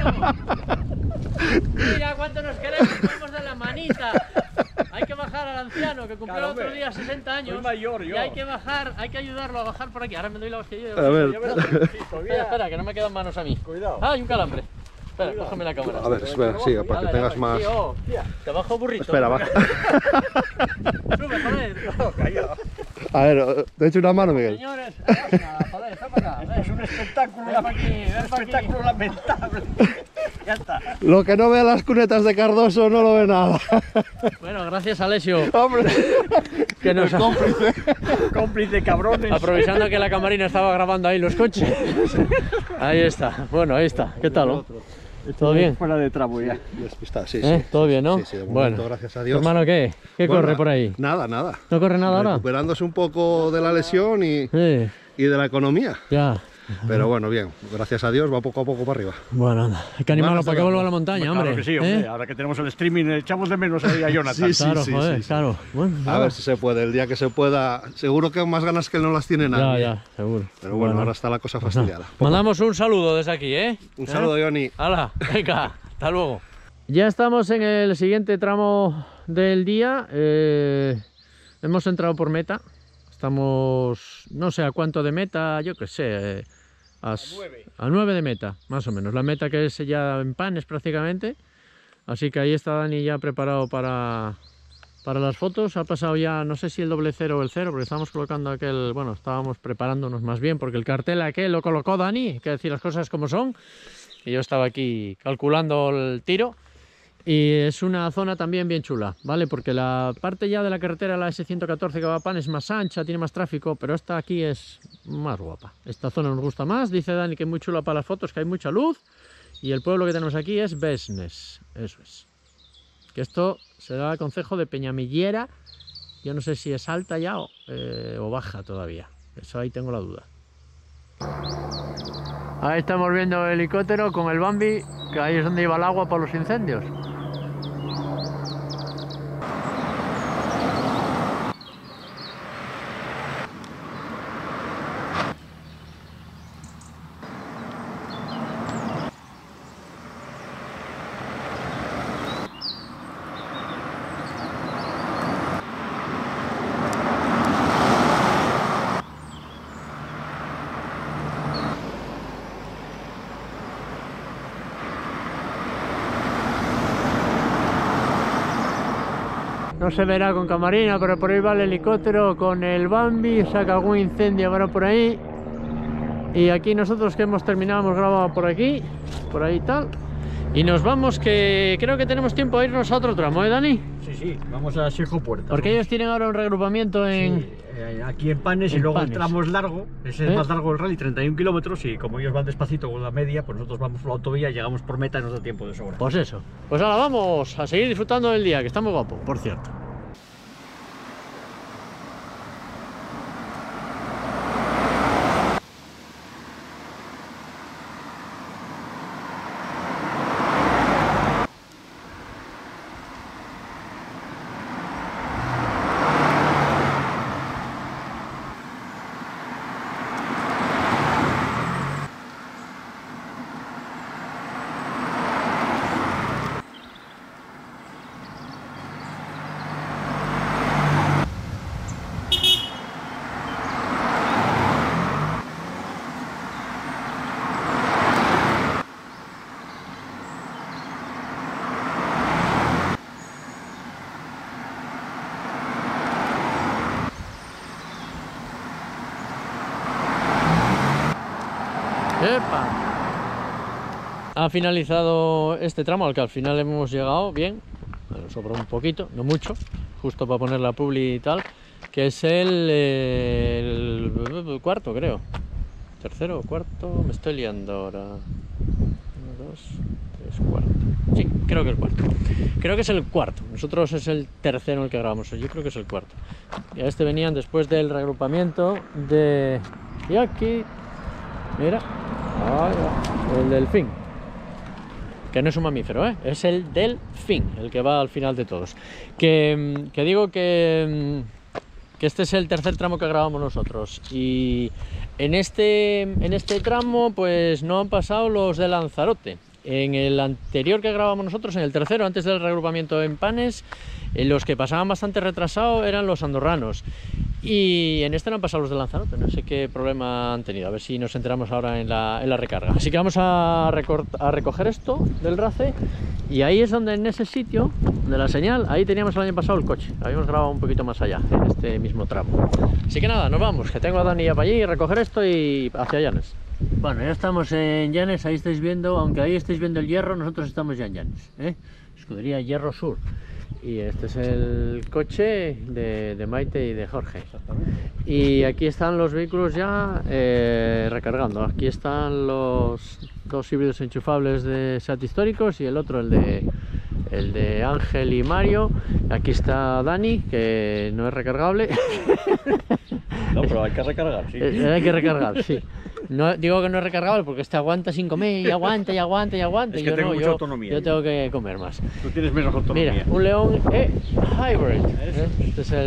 Mira cuánto nos queremos, vamos de la manita. Hay que bajar al anciano que cumplió el otro día 60 años. Mayor, yo. Y hay que bajar, hay que ayudarlo a bajar por aquí. Ahora me doy la hostia yo. A ver. Espera, que no me quedan manos a mí. Cuidado. Ah, hay un calambre. Espera, cógeme la cámara. A ver, espera, sí, para que tengas más. Tío, te bajo burrito. Espera, baja. Sube, joder. A ver, te he hecho una mano, Miguel. Señores, joder, está para acá. Esto es un espectáculo, espectáculo lamentable. Ya está. Lo que no vea las cunetas de Cardoso no lo ve nada. Bueno, gracias Alessio. Hombre, que nos el cómplice. Cómplice, cabrones. Aprovechando que la camarina estaba grabando ahí los coches. Ahí está. Bueno, ahí está. ¿Qué tal? ¿No? ¿Todo bien? Fuera de tramo ya. Está, sí, sí. ¿Todo bien, no? Sí, sí, de momento, bueno, gracias a Dios. Hermano, ¿qué? ¿Qué bueno, corre por ahí? Nada. ¿No corre nada ahora? Recuperándose un poco de la lesión y de la economía. Ya. Pero bueno, bien, gracias a Dios va poco a poco para arriba. Bueno, anda, hay que animarlo para que vuelva a la montaña, hombre. Claro que sí, hombre. Ahora que tenemos el streaming, echamos de menos ahí a Jonathan. Sí, claro, joder, claro. Bueno, a ver si se puede, el día que se pueda, seguro que más ganas que él no las tiene nadie. Ya, seguro. Pero bueno, ahora está la cosa fastidiada. Mandamos un saludo desde aquí, ¿eh? Un saludo, Johnny. Hala, venga, hasta luego. Ya estamos en el siguiente tramo del día. Hemos entrado por meta. Estamos, no sé a cuánto de meta, yo qué sé, a 9 de meta, más o menos. La meta que es ya en Panes prácticamente. Así que ahí está Dani ya preparado para las fotos. Ha pasado ya, no sé si el 00 o el 0, porque estábamos colocando aquel, bueno, estábamos preparándonos más bien, porque el cartel aquel lo colocó Dani, hay que decir las cosas como son. Y yo estaba aquí calculando el tiro. Y es una zona también bien chula, ¿vale? Porque la parte ya de la carretera, la S114 que va a Pan, es más ancha, tiene más tráfico, pero esta aquí es más guapa. Esta zona nos gusta más, dice Dani que es muy chula para las fotos, que hay mucha luz. Y el pueblo que tenemos aquí es Besnes, eso es. Que esto será el concejo de Peñamillera, yo no sé si es alta ya o baja todavía, eso ahí tengo la duda. Ahí estamos viendo el helicóptero con el Bambi, que ahí es donde iba el agua por los incendios. No se verá con camarina, pero por ahí va el helicóptero con el Bambi, saca algún incendio ahora por ahí. Y aquí nosotros que hemos terminado, hemos grabado por aquí, por ahí tal. Y nos vamos, que creo que tenemos tiempo a irnos a otro tramo, ¿eh, Dani? Sí, vamos a Siejo Puerta. Porque ellos tienen ahora un reagrupamiento en... Sí, aquí en Panes, y luego el tramo es largo, es el más largo del rally, 31 kilómetros, y como ellos van despacito con la media, pues nosotros vamos por la autovía, llegamos por meta y nos da tiempo de sobra. Pues eso. Pues ahora vamos a seguir disfrutando del día, que está muy guapo, por cierto. ¡Epa! Ha finalizado este tramo al que al final hemos llegado bien. Bueno, sobra un poquito, no mucho, justo para poner la publi y tal, que es el cuarto, creo. Tercero o cuarto, me estoy liando ahora. 1, 2, 3, cuarto. Sí, creo que el cuarto. Creo que es el cuarto. Nosotros es el tercero en el que grabamos. Yo creo que es el cuarto. Y a este venían después del reagrupamiento de... Y aquí... Mira, el delfín, que no es un mamífero, es el delfín, el que va al final de todos. Que digo que este es el tercer tramo que grabamos nosotros, y en este tramo pues no han pasado los de Lanzarote. En el anterior que grabamos nosotros, en el tercero, antes del reagrupamiento en Panes, los que pasaban bastante retrasados eran los andorranos. Y en este no han pasado los de Lanzarote, no sé qué problema han tenido, a ver si nos enteramos ahora en la recarga. Así que vamos a recoger esto del RACE, y ahí es donde, en ese sitio de la señal, ahí teníamos el año pasado el coche. Habíamos grabado un poquito más allá, en este mismo tramo. Así que nada, nos vamos, que tengo a Dani ya para allí, recoger esto y hacia Llanes. Bueno, ya estamos en Llanes, ahí estáis viendo, aunque ahí estáis viendo el Hierro, nosotros estamos ya en Llanes, Escudería Hierro Sur. Y este es el coche de Maite y de Jorge. Y aquí están los vehículos ya recargando. Aquí están los dos híbridos enchufables de SEAT históricos y el otro, el de Ángel y Mario. Aquí está Dani, que no es recargable. No, pero hay que recargar, sí. Hay que recargar, sí. No, digo que no es recargable porque este aguanta sin comer y aguanta y aguanta y aguanta. Es que tengo mucha autonomía. Yo tengo que comer más. Tú tienes menos autonomía. Mira, un León Hybrid. Este es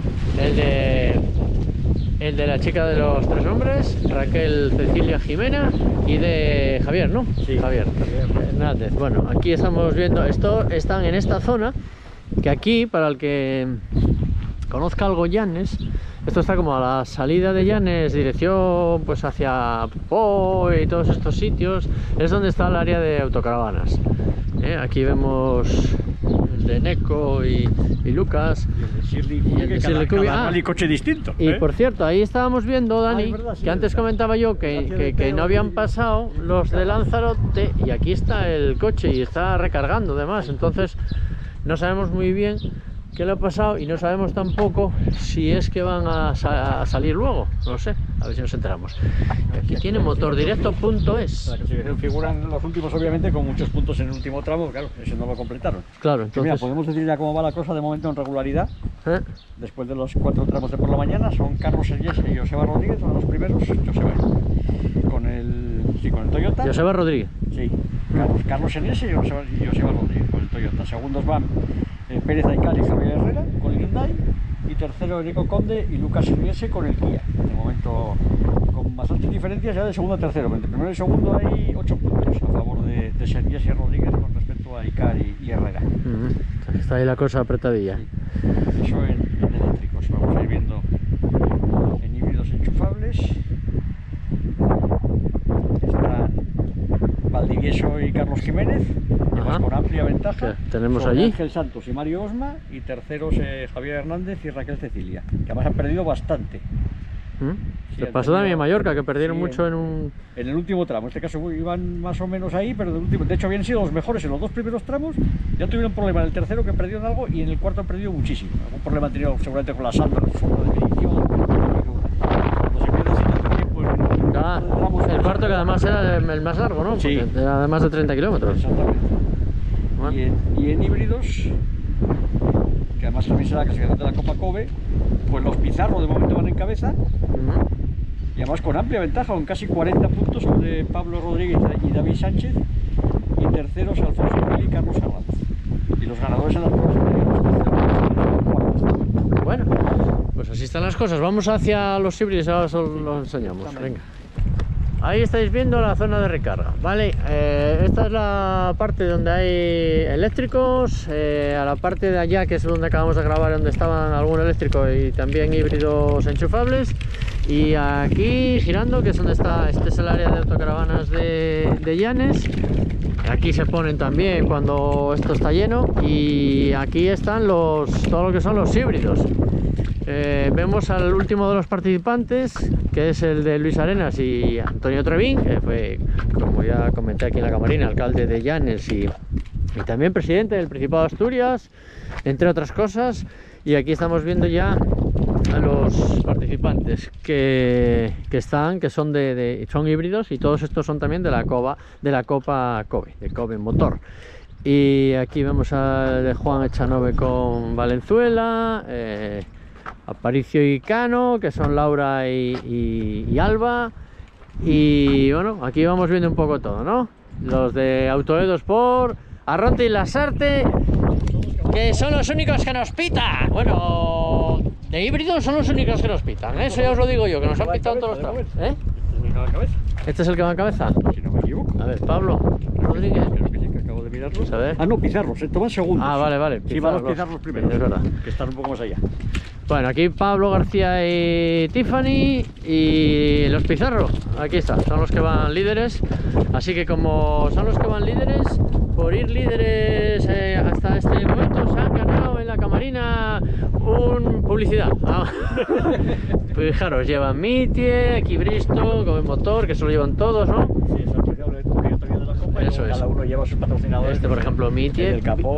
el de la chica de los 3 nombres, Raquel Cecilia Jimena, y de Javier, ¿no? Sí, Javier Hernández. Bueno, aquí estamos viendo, están en esta zona, que aquí, para el que conozca algo Llanes, Esto está como a la salida de Llanes, dirección pues hacia Po y todos estos sitios. Es donde está el área de autocaravanas. Aquí vemos el de Neko y Lucas. Y el de Shirley cada coche distinto. Y por cierto, ahí estábamos viendo, Dani, verdad, sí, que antes comentaba yo que no habían pasado los de Lanzarote, y aquí está el coche y está recargando además. Entonces no sabemos muy bien qué le ha pasado y no sabemos tampoco si es que van a salir luego, no lo sé, a ver si nos enteramos. Aquí tiene motordirecto.es. Figuran los últimos obviamente con muchos puntos en el último tramo, claro, ese no lo completaron. Claro, entonces... Mira, podemos decir ya cómo va la cosa de momento en regularidad. Después de los 4 tramos de por la mañana, son Carlos Eliese y Joseba Rodríguez, son los primeros. Joseba con el Toyota. Joseba Rodríguez. Sí, Carlos Eliese y Joseba Rodríguez con el Toyota. Segundos van Pérez Aycar y Javier Herrera con el Hyundai, y tercero Enrico Conde y Lucas Eliese con el Kia. De momento con bastantes diferencias ya de segundo a tercero, pero entre primero y segundo hay 8 puntos a favor de Eliese y Rodríguez con respecto a Aycar y Herrera. Está ahí la cosa apretadilla. Sí. Eso en eléctricos, vamos a ir viendo en híbridos enchufables. Están Valdivieso y Carlos Jiménez, con amplia ventaja. Tenemos allí Ángel Santos y Mario Osma, y terceros Javier Hernández y Raquel Cecilia, que además han perdido bastante. Se pasó también en Mallorca, que perdieron mucho en el último tramo. En este caso iban más o menos ahí, pero de hecho habían sido los mejores en los 2 primeros tramos. Ya tuvieron problema en el tercero, que perdieron algo, y en el cuarto han perdido muchísimo. Algún problema han tenido seguramente con la santa, de medición. Cuando se pierde así tanto tiempo el cuarto, que además era el más largo, ¿no? Sí. Porque era de más de 30 kilómetros. Exactamente. Y en híbridos, que además también será la clasificación de la Copa Kobe, pues los Pizarro de momento van en cabeza, y además con amplia ventaja, con casi 40 puntos sobre Pablo Rodríguez y David Sánchez, y terceros Alfonso Gil y Carlos Arranz. Y los ganadores en las pruebas anteriores. Bueno, pues así están las cosas. Vamos hacia los híbridos y ahora os lo enseñamos. Venga. Ahí estáis viendo la zona de recarga, ¿vale? Esta es la parte donde hay eléctricos, a la parte de allá, que es donde acabamos de grabar, donde estaban algún eléctrico y también híbridos enchufables, y aquí girando, que es donde está, este es el área de autocaravanas de Llanes. Aquí se ponen también cuando esto está lleno, y aquí están todo lo que son los híbridos. Vemos al último de los participantes, que es el de Luis Arenas y Antonio Trevín, que fue, como ya comenté aquí en la camarina, alcalde de Llanes y también presidente del Principado de Asturias, entre otras cosas. Y aquí estamos viendo ya a los participantes que son son híbridos, y todos estos son también de la Copa Kobe, de Kobe Motor. Y aquí vemos al de Juan Echanove con Valenzuela, Aparicio y Cano, que son Laura y Alba. Y bueno, aquí vamos viendo un poco todo, ¿no? Los de Autoedo Sport, Arronte y Lasarte, que son los únicos que nos pitan. Bueno, de híbridos son los únicos que nos pitan, ¿eh? Eso ya os lo digo yo, que nos han pitado todos los tramos, ¿eh? ¿Este es el que va en cabeza? Si no me equivoco. A ver, Pablo Rodríguez. Creo que sí, que acabo de mirarlos. A ver. Ah, no, Pizarros, esto va en segundos. Ah, vale. Sí, van los Pizarros primero, es verdad, que están un poco más allá. Bueno, aquí Pablo García y Tiffany, y los Pizarro, aquí está, son los que van líderes. Así que como son los que van líderes, por ir líderes hasta este momento, se han ganado en la camarina publicidad. Fijaros, llevan Mitie, aquí Bristo, Kobe Motor, que eso lo llevan todos, ¿no? Sí, es el también de la Copa. Eso cada uno lleva sus patrocinadores. Por ejemplo, Mitie,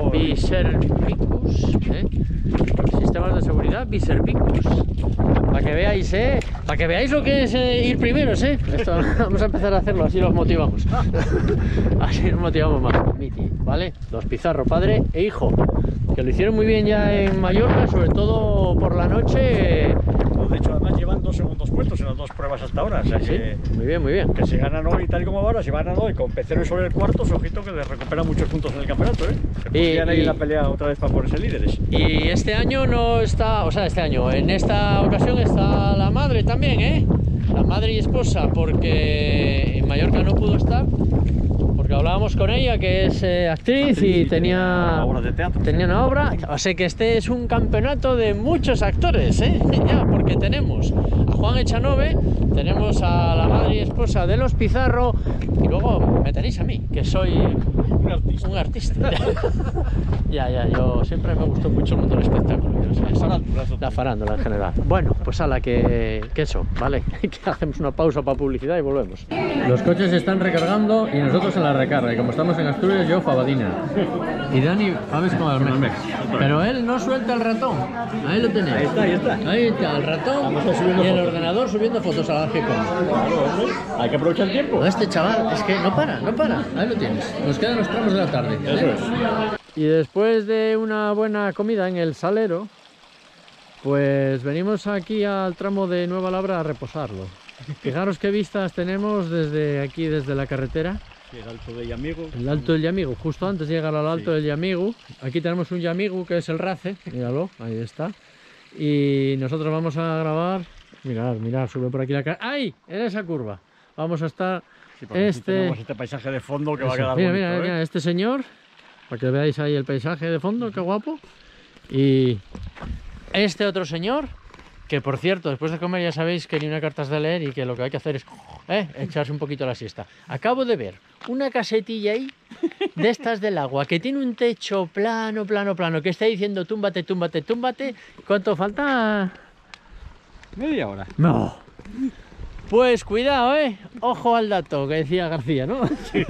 Biservicus, sistemas de seguridad, Biservicus, para que veáis lo que es ir primeros, Esto, vamos a empezar a hacerlo, así los motivamos. Así nos motivamos más. Mitie, ¿vale? Los Pizarro, padre e hijo, que lo hicieron muy bien ya en Mallorca, sobre todo por la noche. De hecho, además llevan 2 segundos puestos en las 2 pruebas hasta ahora. O sea, sí, que, muy bien. Que se ganan hoy, tal y como ahora, si ganan hoy con Pecero y sobre el cuarto, ojito que les recupera muchos puntos en el campeonato, Se podrían ir en la pelea otra vez para ponerse líderes. Y este año no está, en esta ocasión está la madre también, La madre y esposa, porque en Mallorca no pudo estar, porque que hablábamos con ella, que es actriz y tenía obras de teatro. Tenía una obra, o sea que este es un campeonato de muchos actores, ya, porque tenemos a Juan Echanove, tenemos a la madre y esposa de los Pizarro, y luego me tenéis a mí, que soy un artista. Ya, yo siempre me gustó mucho el mundo del espectáculo, la farándula en general. Bueno, pues ala, que eso, ¿vale? Que hacemos una pausa para publicidad y volvemos. Los coches se están recargando y nosotros en la recarga, y como estamos en Asturias, yo fabadina. Y Dani, ¿sabes cómo es? Pero él no suelta el ratón. Ahí lo tenéis. Ahí está. Ahí está, el ratón y el ordenador subiendo fotos a la Gcom. Hay que aprovechar el tiempo. Este chaval es que no para. Ahí lo tienes. Nos quedan los tramos de la tarde. Eso es. Y después de una buena comida en el Salero, pues venimos aquí al tramo de Nueva Labra a reposarlo. Fijaros qué vistas tenemos desde aquí, desde la carretera. Sí, el Alto del Llamigo. El Alto del Llamigo, justo antes de llegar al Alto del Llamigo. Aquí tenemos un Llamigo que es el Race, míralo, ahí está. Y nosotros vamos a grabar, mirad, sube por aquí la cara. ¡Ay! En esa curva. Vamos a estar tenemos este paisaje de fondo que va a quedar bonito. Mira, este señor, para que veáis ahí el paisaje de fondo, qué guapo. Y este otro señor, que por cierto, después de comer ya sabéis que ni una carta es de leer y que lo que hay que hacer es echarse un poquito la siesta. Acabo de ver una casetilla ahí de estas del agua que tiene un techo plano, que está diciendo túmbate. ¿Cuánto falta? Media hora. No. Pues cuidado, ojo al dato que decía García, ¿no? Sí.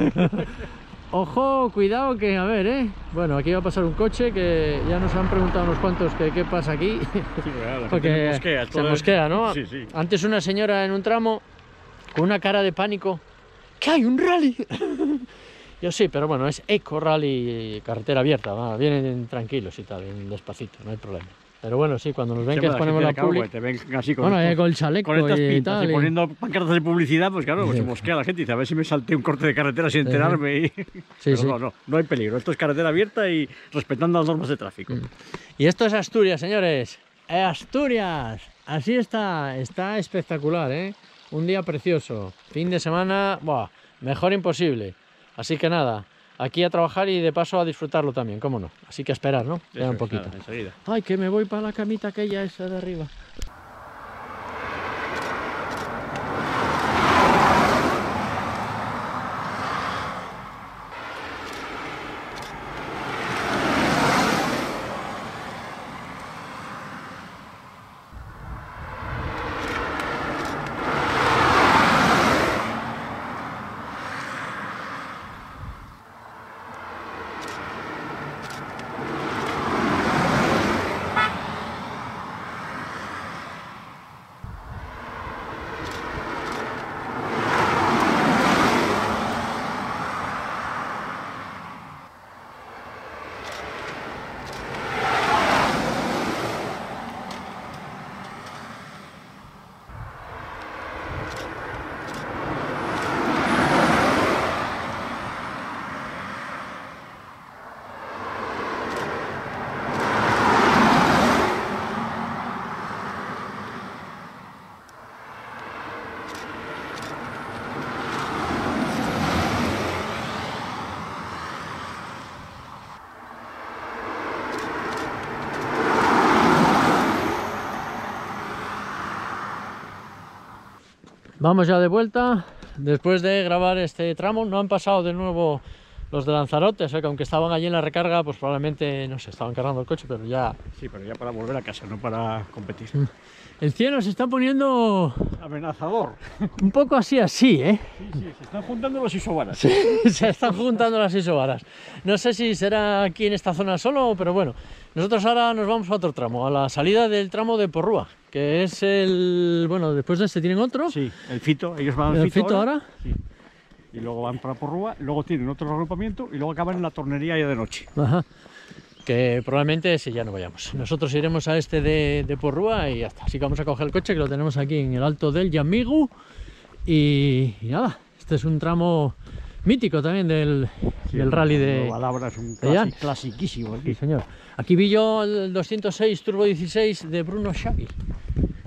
Ojo, cuidado que, a ver, Bueno, aquí va a pasar un coche que ya nos han preguntado unos cuantos que qué pasa aquí. Sí, claro, porque se mosquea, ¿no? Sí. Antes una señora en un tramo con una cara de pánico. ¡Que hay un rally! Yo sí, pero bueno, es eco rally, carretera abierta, vienen tranquilos y tal, despacito, no hay problema. Pero bueno, sí, cuando nos ven que ponemos la publi... Te ven así con con el chaleco con estas y pintas tal. Y poniendo pancartas de publicidad, pues claro, se mosquea la gente y dice, a ver si me salté un corte de carretera sin enterarme. Pero no hay peligro. Esto es carretera abierta y respetando las normas de tráfico. Y esto es Asturias, señores. Asturias. Así está espectacular, Un día precioso. Fin de semana, mejor imposible. Así que nada. Aquí a trabajar y de paso a disfrutarlo también, cómo no. Así que a esperar, ¿no? Espera un poquito. Nada, enseguida. Ay, que me voy para la camita aquella esa de arriba. Vamos ya de vuelta, después de grabar este tramo. No han pasado de nuevo los de Lanzarote, o sea que aunque estaban allí en la recarga, pues probablemente, no sé, estaban cargando el coche, pero ya... Sí, pero ya para volver a casa, no para competir. El cielo se está poniendo... amenazador. Un poco así, Sí, se están juntando los isobaras. Sí, se están juntando las isobaras. No sé si será aquí en esta zona solo, pero bueno. Nosotros ahora nos vamos a otro tramo, a la salida del tramo de Porrúa, que es el... Bueno, después de este tienen otro. Sí, el Fito, ellos van al ¿El Fito ahora? Sí. Y luego van para Porrúa, luego tienen otro agrupamiento y luego acaban en la tornería ya de noche. Ajá. Que probablemente sí, ya no vayamos. Nosotros iremos a este de Porrúa y ya está. Así que vamos a coger el coche, que lo tenemos aquí en el Alto del Llamigo. Y nada, este es un tramo mítico también del rally de... Nueva Labra es un clasiquísimo aquí. Sí, señor. Aquí vi yo el 206 Turbo 16 de Bruno Xavi.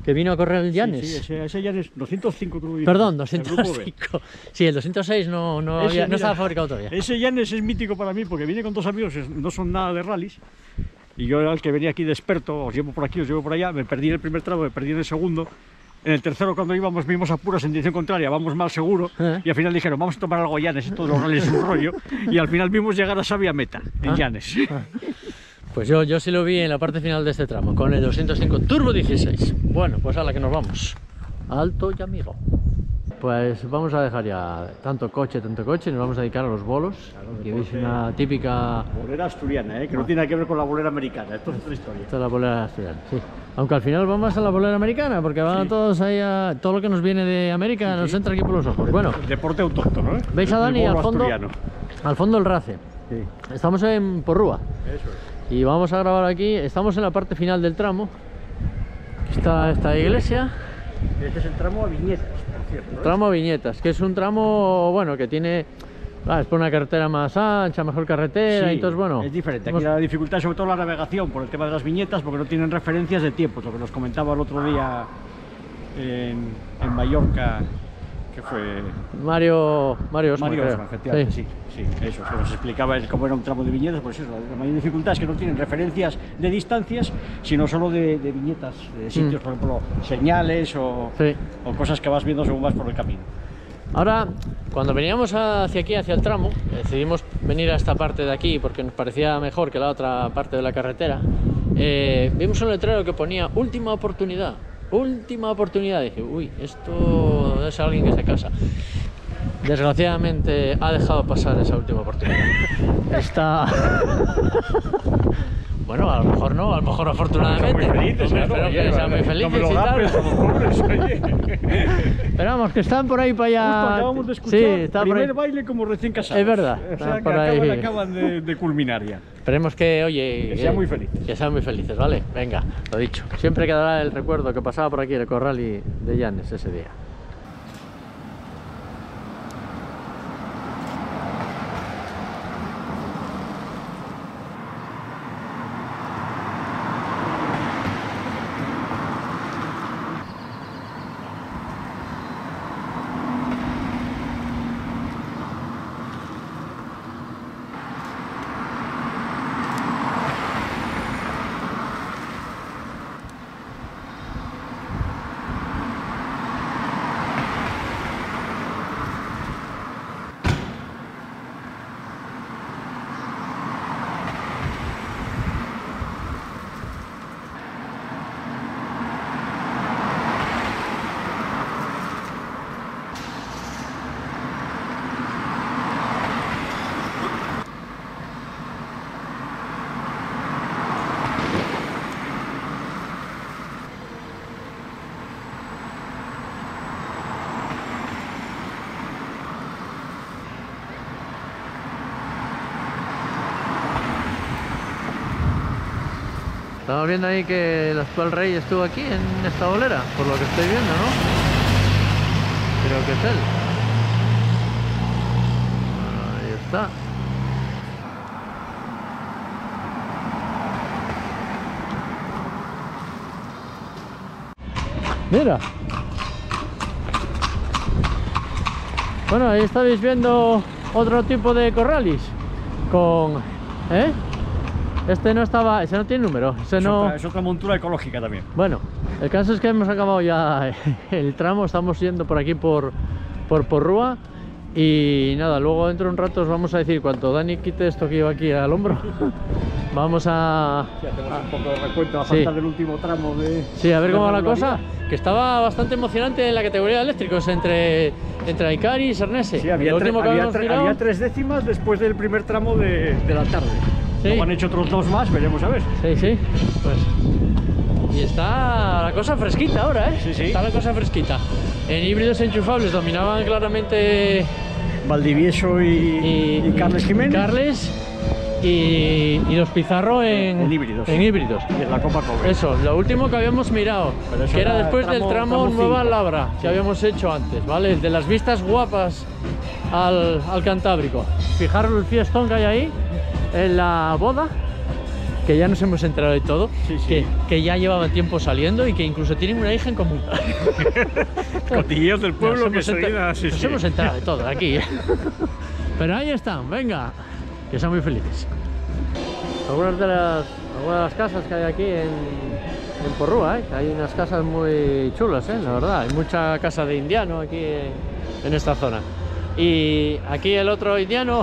que vino a correr el Llanes. Sí, ese Llanes 205 turbo. Perdón, 205. Sí, el 206 no estaba fabricado todavía. Ese Llanes es mítico para mí porque vine con dos amigos, no son nada de rallies. Y yo era el que venía aquí de experto, os llevo por aquí, os llevo por allá, me perdí en el primer tramo, me perdí en el segundo. En el tercero, cuando íbamos, vimos apuros en dirección contraria, vamos mal seguro, y al final dijeron, vamos a tomar algo Llanes, todos los rallies es un rollo, y al final vimos llegar a Sabia Meta, en Llanes. Pues yo sí lo vi en la parte final de este tramo, con el 205 Turbo 16. Bueno, pues a la que nos vamos. Alto y amigo. Pues vamos a dejar ya tanto coche, y nos vamos a dedicar a los bolos. Aquí veis una típica... bolera asturiana, que no tiene nada que ver con la bolera americana, esto es otra historia. Esta es la bolera asturiana, sí. Aunque al final vamos a la bolera americana, porque van todos ahí a... Todo lo que nos viene de América nos entra aquí por los ojos. Bueno, deporte autóctono, ¿eh? ¿Veis a Dani al fondo? Al fondo el Race. Sí. Estamos en Porrúa. Eso es. Y vamos a grabar aquí, estamos en la parte final del tramo. Está esta iglesia. Este es el tramo a Viñetas, por cierto. Tramo a Viñetas, que es un tramo, bueno, que tiene... es por una carretera más ancha, mejor carretera, sí, y entonces, bueno... es diferente, aquí la dificultad es sobre todo la navegación por el tema de las viñetas, porque no tienen referencias de tiempos, lo que nos comentaba el otro día en Mallorca, que fue... Mario Osman, efectivamente, sí, eso, que nos explicaba cómo era un tramo de viñetas. Pues eso, la mayor dificultad es que no tienen referencias de distancias, sino solo de viñetas, de sitios, por ejemplo, señales o cosas que vas viendo según vas por el camino. Ahora, cuando veníamos hacia aquí, hacia el tramo, decidimos venir a esta parte de aquí porque nos parecía mejor que la otra parte de la carretera. Vimos un letrero que ponía última oportunidad. Última oportunidad. Dije, uy, esto es alguien que se casa. Desgraciadamente ha dejado pasar esa última oportunidad. Está... Bueno, a lo mejor no, a lo mejor afortunadamente. Espero que sean muy felices y tal. Pero vamos, que están por ahí para allá. Justo acabamos de escuchar el primer baile como recién casados. Es verdad. O sea, que acaban de culminar ya. Esperemos que, oye... Que sean muy felices. Que sean muy felices, ¿vale? Venga, lo dicho. Siempre quedará el recuerdo que pasaba por aquí el Ecorrally de Llanes ese día. Estamos viendo ahí que el actual rey estuvo aquí en esta bolera, por lo que estoy viendo, ¿no? Creo que es él. Ahí está. Mira. Bueno, ahí estáis viendo otro tipo de corralis con... Este no estaba, ese no tiene número, ese no... Es otra montura ecológica también. Bueno, el caso es que hemos acabado ya el tramo, estamos yendo por aquí por Porrúa. Y nada, luego dentro de un rato os vamos a decir, cuando Dani quite esto que lleva aquí al hombro, vamos a... Sí, hacemos un poco de recuento a falta del último tramo de... Sí, a ver cómo va la cosa, que estaba bastante emocionante en la categoría de eléctricos entre Aikari y Sarnese. Sí, había 3 décimas después del primer tramo de la tarde. Sí. Luego han hecho otros 2 más, veremos a ver. Sí, pues... Y está la cosa fresquita ahora, ¿eh? Sí. Está la cosa fresquita. En híbridos enchufables dominaban claramente... Valdivieso y Carles Jiménez. Y los Pizarro en híbridos. Y en la Copa Cobre. Eso, lo último que habíamos mirado, que era después del tramo Nueva Labra, que habíamos hecho antes, ¿vale? El de las vistas guapas al Cantábrico. Fijaros el fiestón que hay ahí, en la boda, que ya nos hemos enterado de todo, que ya llevaban tiempo saliendo y que incluso tienen una hija en común. Cotilleos del pueblo nos hemos enterado de todo aquí. Pero ahí están, venga, que son muy felices. Algunas de las casas que hay aquí en Porrúa, hay unas casas muy chulas, la verdad. Hay mucha casa de indiano aquí en esta zona. Y aquí el otro indiano...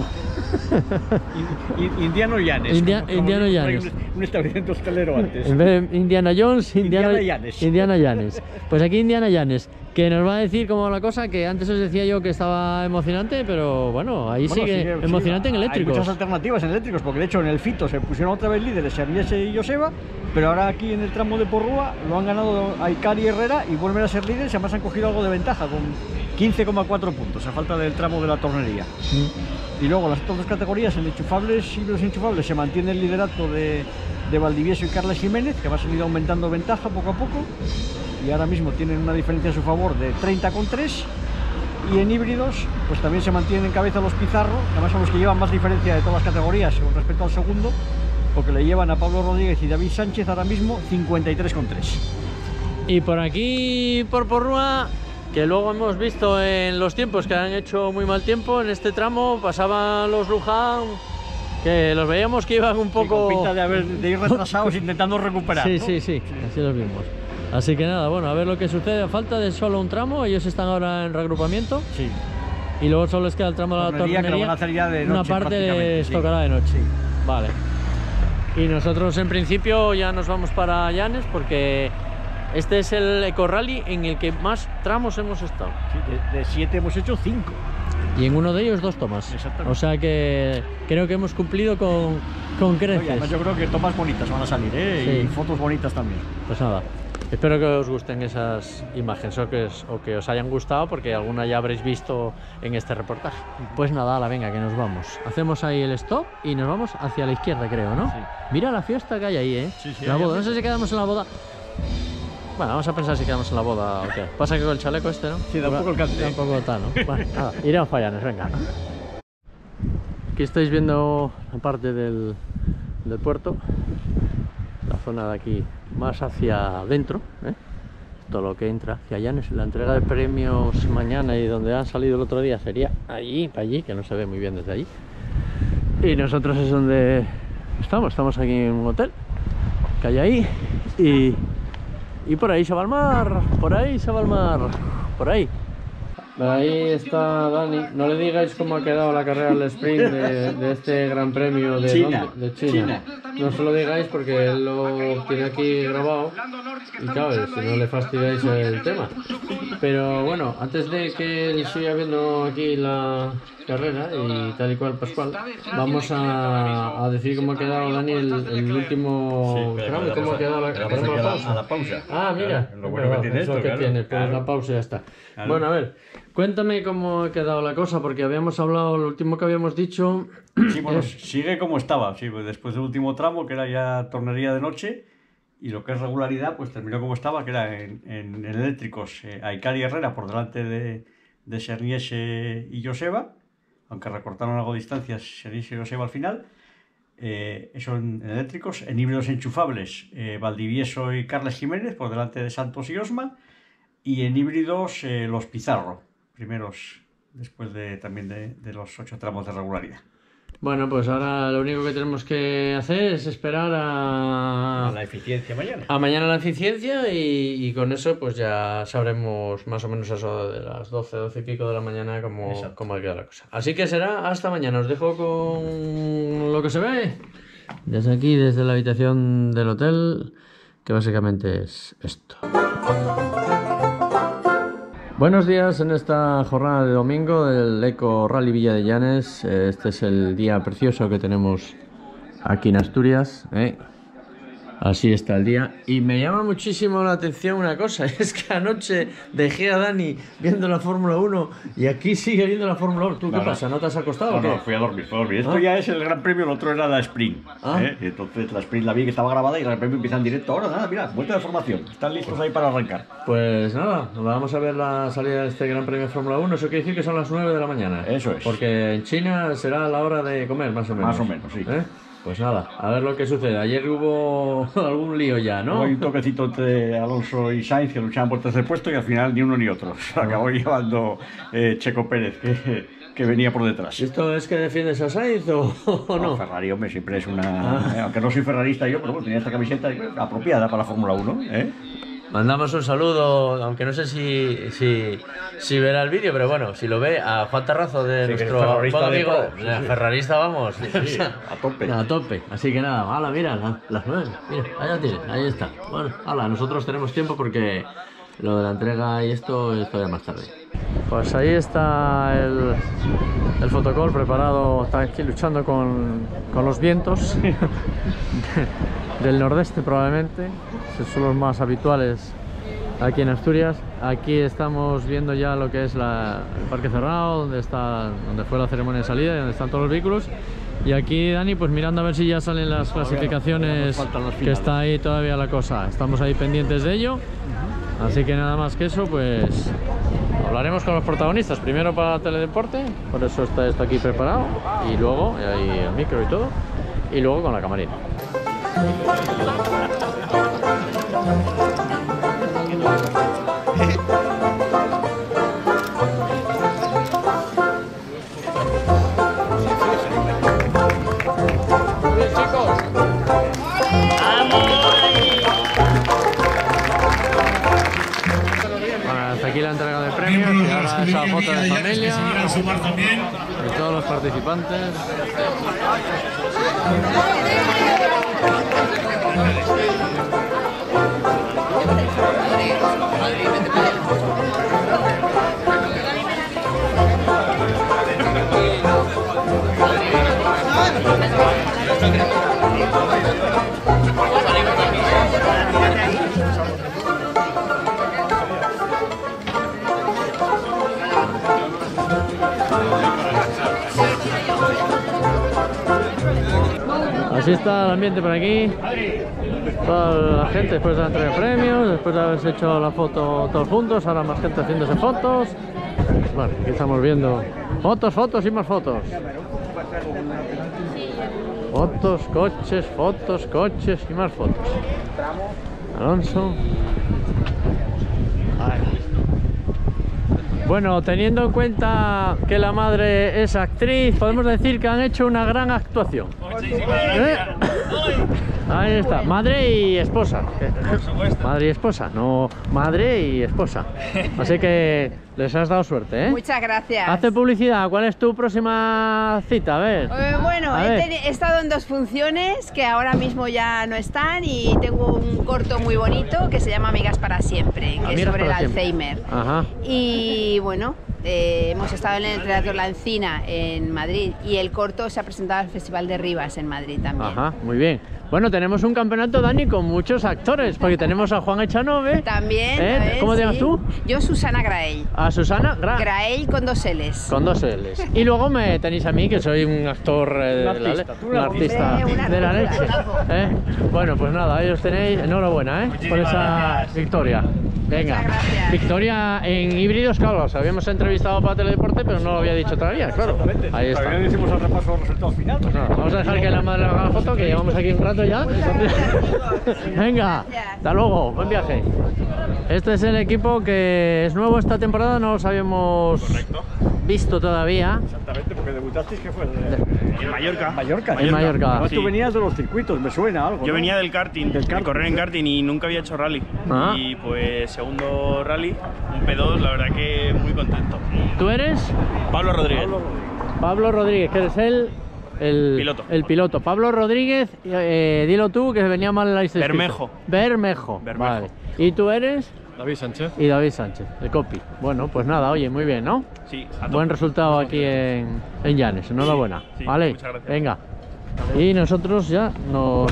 Indiano Llanes. Indiano Llanes. Un establecimiento hostelero antes. En vez de Indiana Jones, Indiana Llanes. Indiana Llanes. Pues aquí Indiana Llanes, que nos va a decir cómo va la cosa, que antes os decía yo que estaba emocionante, pero bueno, ahí sigue emocionante en eléctricos. Hay muchas alternativas en eléctricos, porque de hecho en el Fito se pusieron otra vez líderes Serviese y Joseba, pero ahora aquí en el tramo de Porrúa lo han ganado Aikari y Herrera y vuelven a ser líderes y además han cogido algo de ventaja con 15,4 puntos a falta del tramo de la tornería. Y luego las otras dos categorías, en enchufables y los enchufables, se mantiene el liderato de Valdivieso y Carles Jiménez, que va a seguir aumentando ventaja poco a poco, y ahora mismo tienen una diferencia a su favor de 30,3. Y en híbridos, pues también se mantienen en cabeza los Pizarro, que además son los que llevan más diferencia de todas las categorías con respecto al segundo, porque le llevan a Pablo Rodríguez y David Sánchez ahora mismo 53,3. Y por aquí, por Porrúa, que luego hemos visto en los tiempos que han hecho muy mal tiempo, en este tramo pasaban los Luján, que los veíamos que iban un poco... con pinta de ir retrasados intentando recuperar, ¿no? Sí, así los vimos. Así que nada, bueno, a ver lo que sucede. A falta de solo un tramo, ellos están ahora en reagrupamiento. Sí. Y luego solo les queda el tramo de la tornería, que lo van a hacer ya de noche, una parte les tocará de noche. Vale. Y nosotros en principio ya nos vamos para Llanes, porque este es el Eco Rally en el que más tramos hemos estado. Sí, de 7 hemos hecho 5. Y en uno de ellos 2 tomas. Exactamente. O sea que creo que hemos cumplido con creces. Oye, además yo creo que tomas bonitas van a salir, Sí. Y fotos bonitas también. Pues nada, espero que os gusten esas imágenes o que os hayan gustado, porque alguna ya habréis visto en este reportaje. Pues nada, venga, que nos vamos. Hacemos ahí el stop y nos vamos hacia la izquierda, creo, ¿no? Sí. Mira la fiesta que hay ahí, Sí, la boda. No sé si quedamos en la boda. Bueno, vamos a pensar si quedamos en la boda o qué. Pasa que con el chaleco este, ¿no? Sí, da un poco el cante. Da un poco tal, ¿no? Bueno, nada, iremos para Llanes, venga. Aquí estáis viendo la parte del puerto, la zona de aquí más hacia adentro, todo lo que entra hacia Llanes. La entrega de premios mañana y donde han salido el otro día sería allí, para allí, que no se ve muy bien desde allí. Y nosotros es donde estamos aquí en un hotel que hay ahí y por ahí se va el mar, por ahí se va el mar, por ahí. Ahí está Dani. No le digáis cómo ha quedado la carrera del sprint de este gran premio de China. No se lo digáis porque él lo tiene aquí grabado y claro, si no le fastidiáis el tema. Pero bueno, antes de que él siga viendo aquí la carrera y tal y cual Pascual, vamos a decir cómo ha quedado Dani el último tramo. ¿Cómo ha quedado a la pausa? Ah, mira, lo bueno que tiene esto, pues la pausa ya está. Claro. Bueno, a ver, cuéntame cómo ha quedado la cosa, porque habíamos hablado, lo último que habíamos dicho... Sí, bueno, sigue como estaba, sí, pues después del último tramo, que era ya tornería de noche, y lo que es regularidad, pues terminó como estaba, que era en eléctricos, Aikari y Herrera por delante de Serviese y Joseba, aunque recortaron algo de distancias Serviese y Joseba al final. Eso en eléctricos. En híbridos enchufables, Valdivieso y Carles Jiménez por delante de Santos y Osma. Y en híbridos, los Pizarro, primeros después también de los 8 tramos de regularidad. Bueno, pues ahora lo único que tenemos que hacer es esperar a la eficiencia mañana. A mañana la eficiencia y con eso pues ya sabremos más o menos eso de las 12 y pico de la mañana cómo ha quedado la cosa. Así que será hasta mañana. Os dejo con lo que se ve desde aquí, desde la habitación del hotel, que básicamente es esto. Buenos días en esta jornada de domingo del Eco Rally Villa de Llanes. Este es el día precioso que tenemos aquí en Asturias, Así está el día. Y me llama muchísimo la atención una cosa, es que anoche dejé a Dani viendo la Fórmula 1 y aquí sigue viendo la Fórmula 1. ¿Tú qué pasa? ¿No te has acostado? No, fui a dormir. Esto ya es el Gran Premio, el otro era la Sprint. Y entonces la Sprint la vi que estaba grabada y el Gran Premio empieza en directo. Ahora nada, mira, vuelta de formación. Están listos ahí para arrancar. Pues nada, vamos a ver la salida de este Gran Premio de Fórmula 1. Eso quiere decir que son las 9 de la mañana. Eso es. Porque en China será la hora de comer, más o menos. Más o menos, sí. Pues nada, a ver lo que sucede. Ayer hubo algún lío ya, ¿no? Hay un toquecito entre Alonso y Sainz que luchaban por tercer puesto y al final ni uno ni otro. Acabó llevando Checo Pérez, que venía por detrás. ¿Esto es que defiendes a Sainz o no? Ferrari, hombre, siempre es una... Aunque no soy ferrarista yo, pero bueno, tenía esta camiseta apropiada para la Fórmula 1, ¿eh? Mandamos un saludo, aunque no sé si verá el vídeo, pero bueno, si lo ve, a Juan Terrazo de nuestro buen amigo, ferrarista, vamos. Sí, a tope. A tope. Así que nada, hala, mira, las 9. Mira, allá tiene, ahí está. Bueno, hala, nosotros tenemos tiempo porque lo de la entrega y esto es todavía más tarde. Pues ahí está el fotocall preparado, está aquí luchando con los vientos del nordeste probablemente, esos son los más habituales aquí en Asturias. Aquí estamos viendo ya lo que es el parque cerrado, donde fue la ceremonia de salida y donde están todos los vehículos. Y aquí Dani pues mirando a ver si ya salen las clasificaciones, que está ahí todavía la cosa, estamos ahí pendientes de ello. Así que nada más que eso, pues hablaremos con los protagonistas, primero para Teledeporte, por eso está esto aquí preparado, y luego, ahí el micro y todo, y luego con la camarina. Aquí la entrega de premios y ahora esa foto de familia de todos los participantes. Así está el ambiente por aquí, toda la gente después de la entrega de premios, después de haberse hecho la foto todos juntos, ahora más gente haciéndose fotos. Bueno, aquí estamos viendo fotos y más fotos. Fotos, coches y más fotos. Alonso. Bueno, teniendo en cuenta que la madre es actriz, podemos decir que han hecho una gran actuación. Ahí está, madre y esposa. Madre y esposa, no madre y esposa. Así que les has dado suerte, ¿eh? Muchas gracias. Hace publicidad, ¿cuál es tu próxima cita? A ver. Bueno, he estado en 2 funciones que ahora mismo ya no están y tengo un corto muy bonito que se llama Amigas para Siempre, que es sobre el Alzheimer. Ajá. Y bueno, hemos estado en el Teatro La Encina en Madrid y el corto se ha presentado al Festival de Rivas en Madrid también. Ajá, muy bien. Bueno, tenemos un campeonato, Dani, con muchos actores, porque tenemos a Juan Echanove. También. ¿Cómo te llamas tú? Yo, Susana Graell. ¿A Susana? Graell con 2 L's. Con 2 L's. Y luego me tenéis a mí, que soy un actor un artista de la leche. Bueno, pues nada, ahí os tenéis. Enhorabuena, por esa victoria. Venga, victoria en híbridos, claro, os habíamos entrevistado para Teledeporte, pero no lo había dicho todavía, claro. Ahí está. Todavía no hicimos el repaso de los resultados finales. Pues nada, vamos a dejar que la madre haga la foto, que llevamos aquí un rato ya. Venga, hasta luego, buen viaje. Este es el equipo que es nuevo esta temporada, no los habíamos visto todavía. Exactamente, porque debutasteis, ¿qué fue? En Mallorca. En Mallorca. Además, tú venías de los circuitos, me suena algo. Yo venía del karting, de correr en karting y nunca había hecho rally. Y pues segundo rally, un P2, la verdad que muy contento. ¿Tú eres? Pablo Rodríguez. Pablo Rodríguez, que eres el piloto. Pablo Rodríguez, dilo tú, que venía mal en la historia. Bermejo. Vale. ¿Y tú eres? David Sánchez. Y David Sánchez, el copy. Bueno, pues nada, oye, muy bien, ¿no? Sí. Buen resultado aquí en Llanes, enhorabuena. Sí, vale, muchas gracias. Venga. Y nosotros ya nos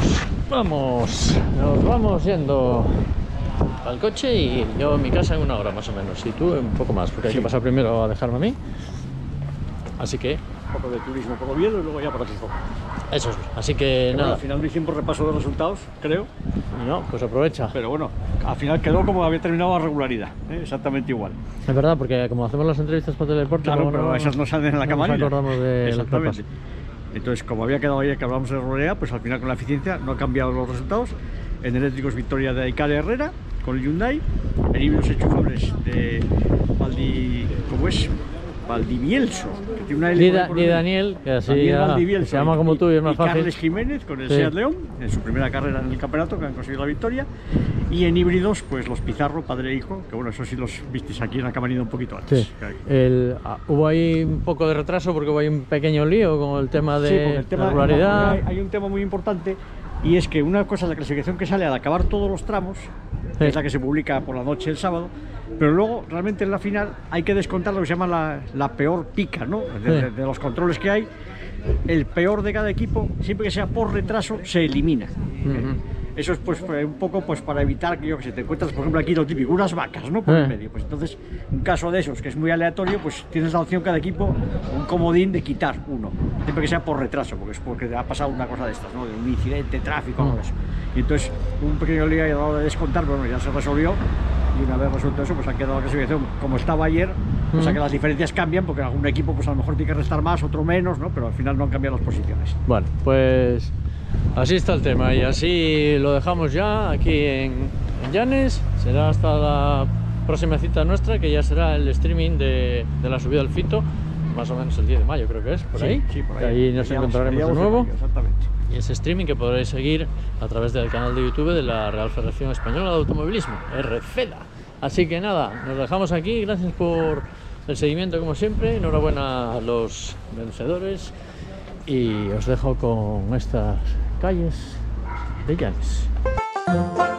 vamos yendo al coche y yo en mi casa en 1 hora más o menos. Y tú un poco más, porque hay que pasar primero a dejarme a mí. Así que... Un poco de turismo por Oviedo y luego ya para Gijón. Eso es, así que nada. Bueno, al final no hicimos repaso de resultados, creo. No, pues aprovecha. Pero bueno, al final quedó como había terminado la regularidad, exactamente igual. Es verdad, porque como hacemos las entrevistas por Teledeporte, claro, pero esas no salen en la cámara. Nos acordamos de las pruebas. Entonces, como había quedado ayer que hablábamos de Rorea, pues al final con la eficiencia no ha cambiado los resultados. En eléctricos, victoria de Icare Herrera con el Hyundai. En híbridos enchufables de Valdivielso, que tiene una de Daniel, que así se llama como tú y es más fácil. Carles Jiménez con el Seat León, en su primera carrera en el campeonato, que han conseguido la victoria. Y en híbridos, pues los Pizarro, padre e hijo, que bueno, eso sí los visteis aquí en la camarina un poquito antes. Sí. Hubo ahí un poco de retraso porque hubo ahí un pequeño lío con el tema de la regularidad. Hay un tema muy importante, y es que una cosa es la clasificación que sale al acabar todos los tramos, que es la que se publica por la noche el sábado, pero luego realmente en la final hay que descontar lo que se llama la peor pica, ¿no? De los controles que hay, el peor de cada equipo, siempre que sea por retraso, se elimina. Eso es pues un poco pues para evitar que, yo que sé, te encuentras, por ejemplo, aquí lo típico, unas vacas, ¿no? Por el medio. Pues entonces, un caso de esos que es muy aleatorio, pues tienes la opción cada equipo, un comodín de quitar uno, siempre que sea por retraso, porque es porque ha pasado una cosa de estas, ¿no? De un incidente, tráfico, algo de eso. Y entonces, un pequeño lío ha dado de descontar, pero bueno, ya se resolvió. Y una vez resuelto eso, pues ha quedado la clasificación como estaba ayer. O sea que las diferencias cambian, porque algún equipo pues a lo mejor tiene que restar más, otro menos, ¿no? Pero al final no han cambiado las posiciones. Bueno, pues así está el tema y así lo dejamos ya aquí en Llanes. Será hasta la próxima cita nuestra, que ya será el streaming de la subida al Fito, más o menos el 10 de mayo creo que es, por ahí. Sí, por ahí. Ahí nos encontraremos de nuevo. Exactamente. Y ese streaming que podréis seguir a través del canal de YouTube de la Real Federación Española de Automovilismo, RFEDA. Así que nada, nos dejamos aquí. Gracias por el seguimiento como siempre. Enhorabuena a los vencedores. Y os dejo con estas calles de Llanes.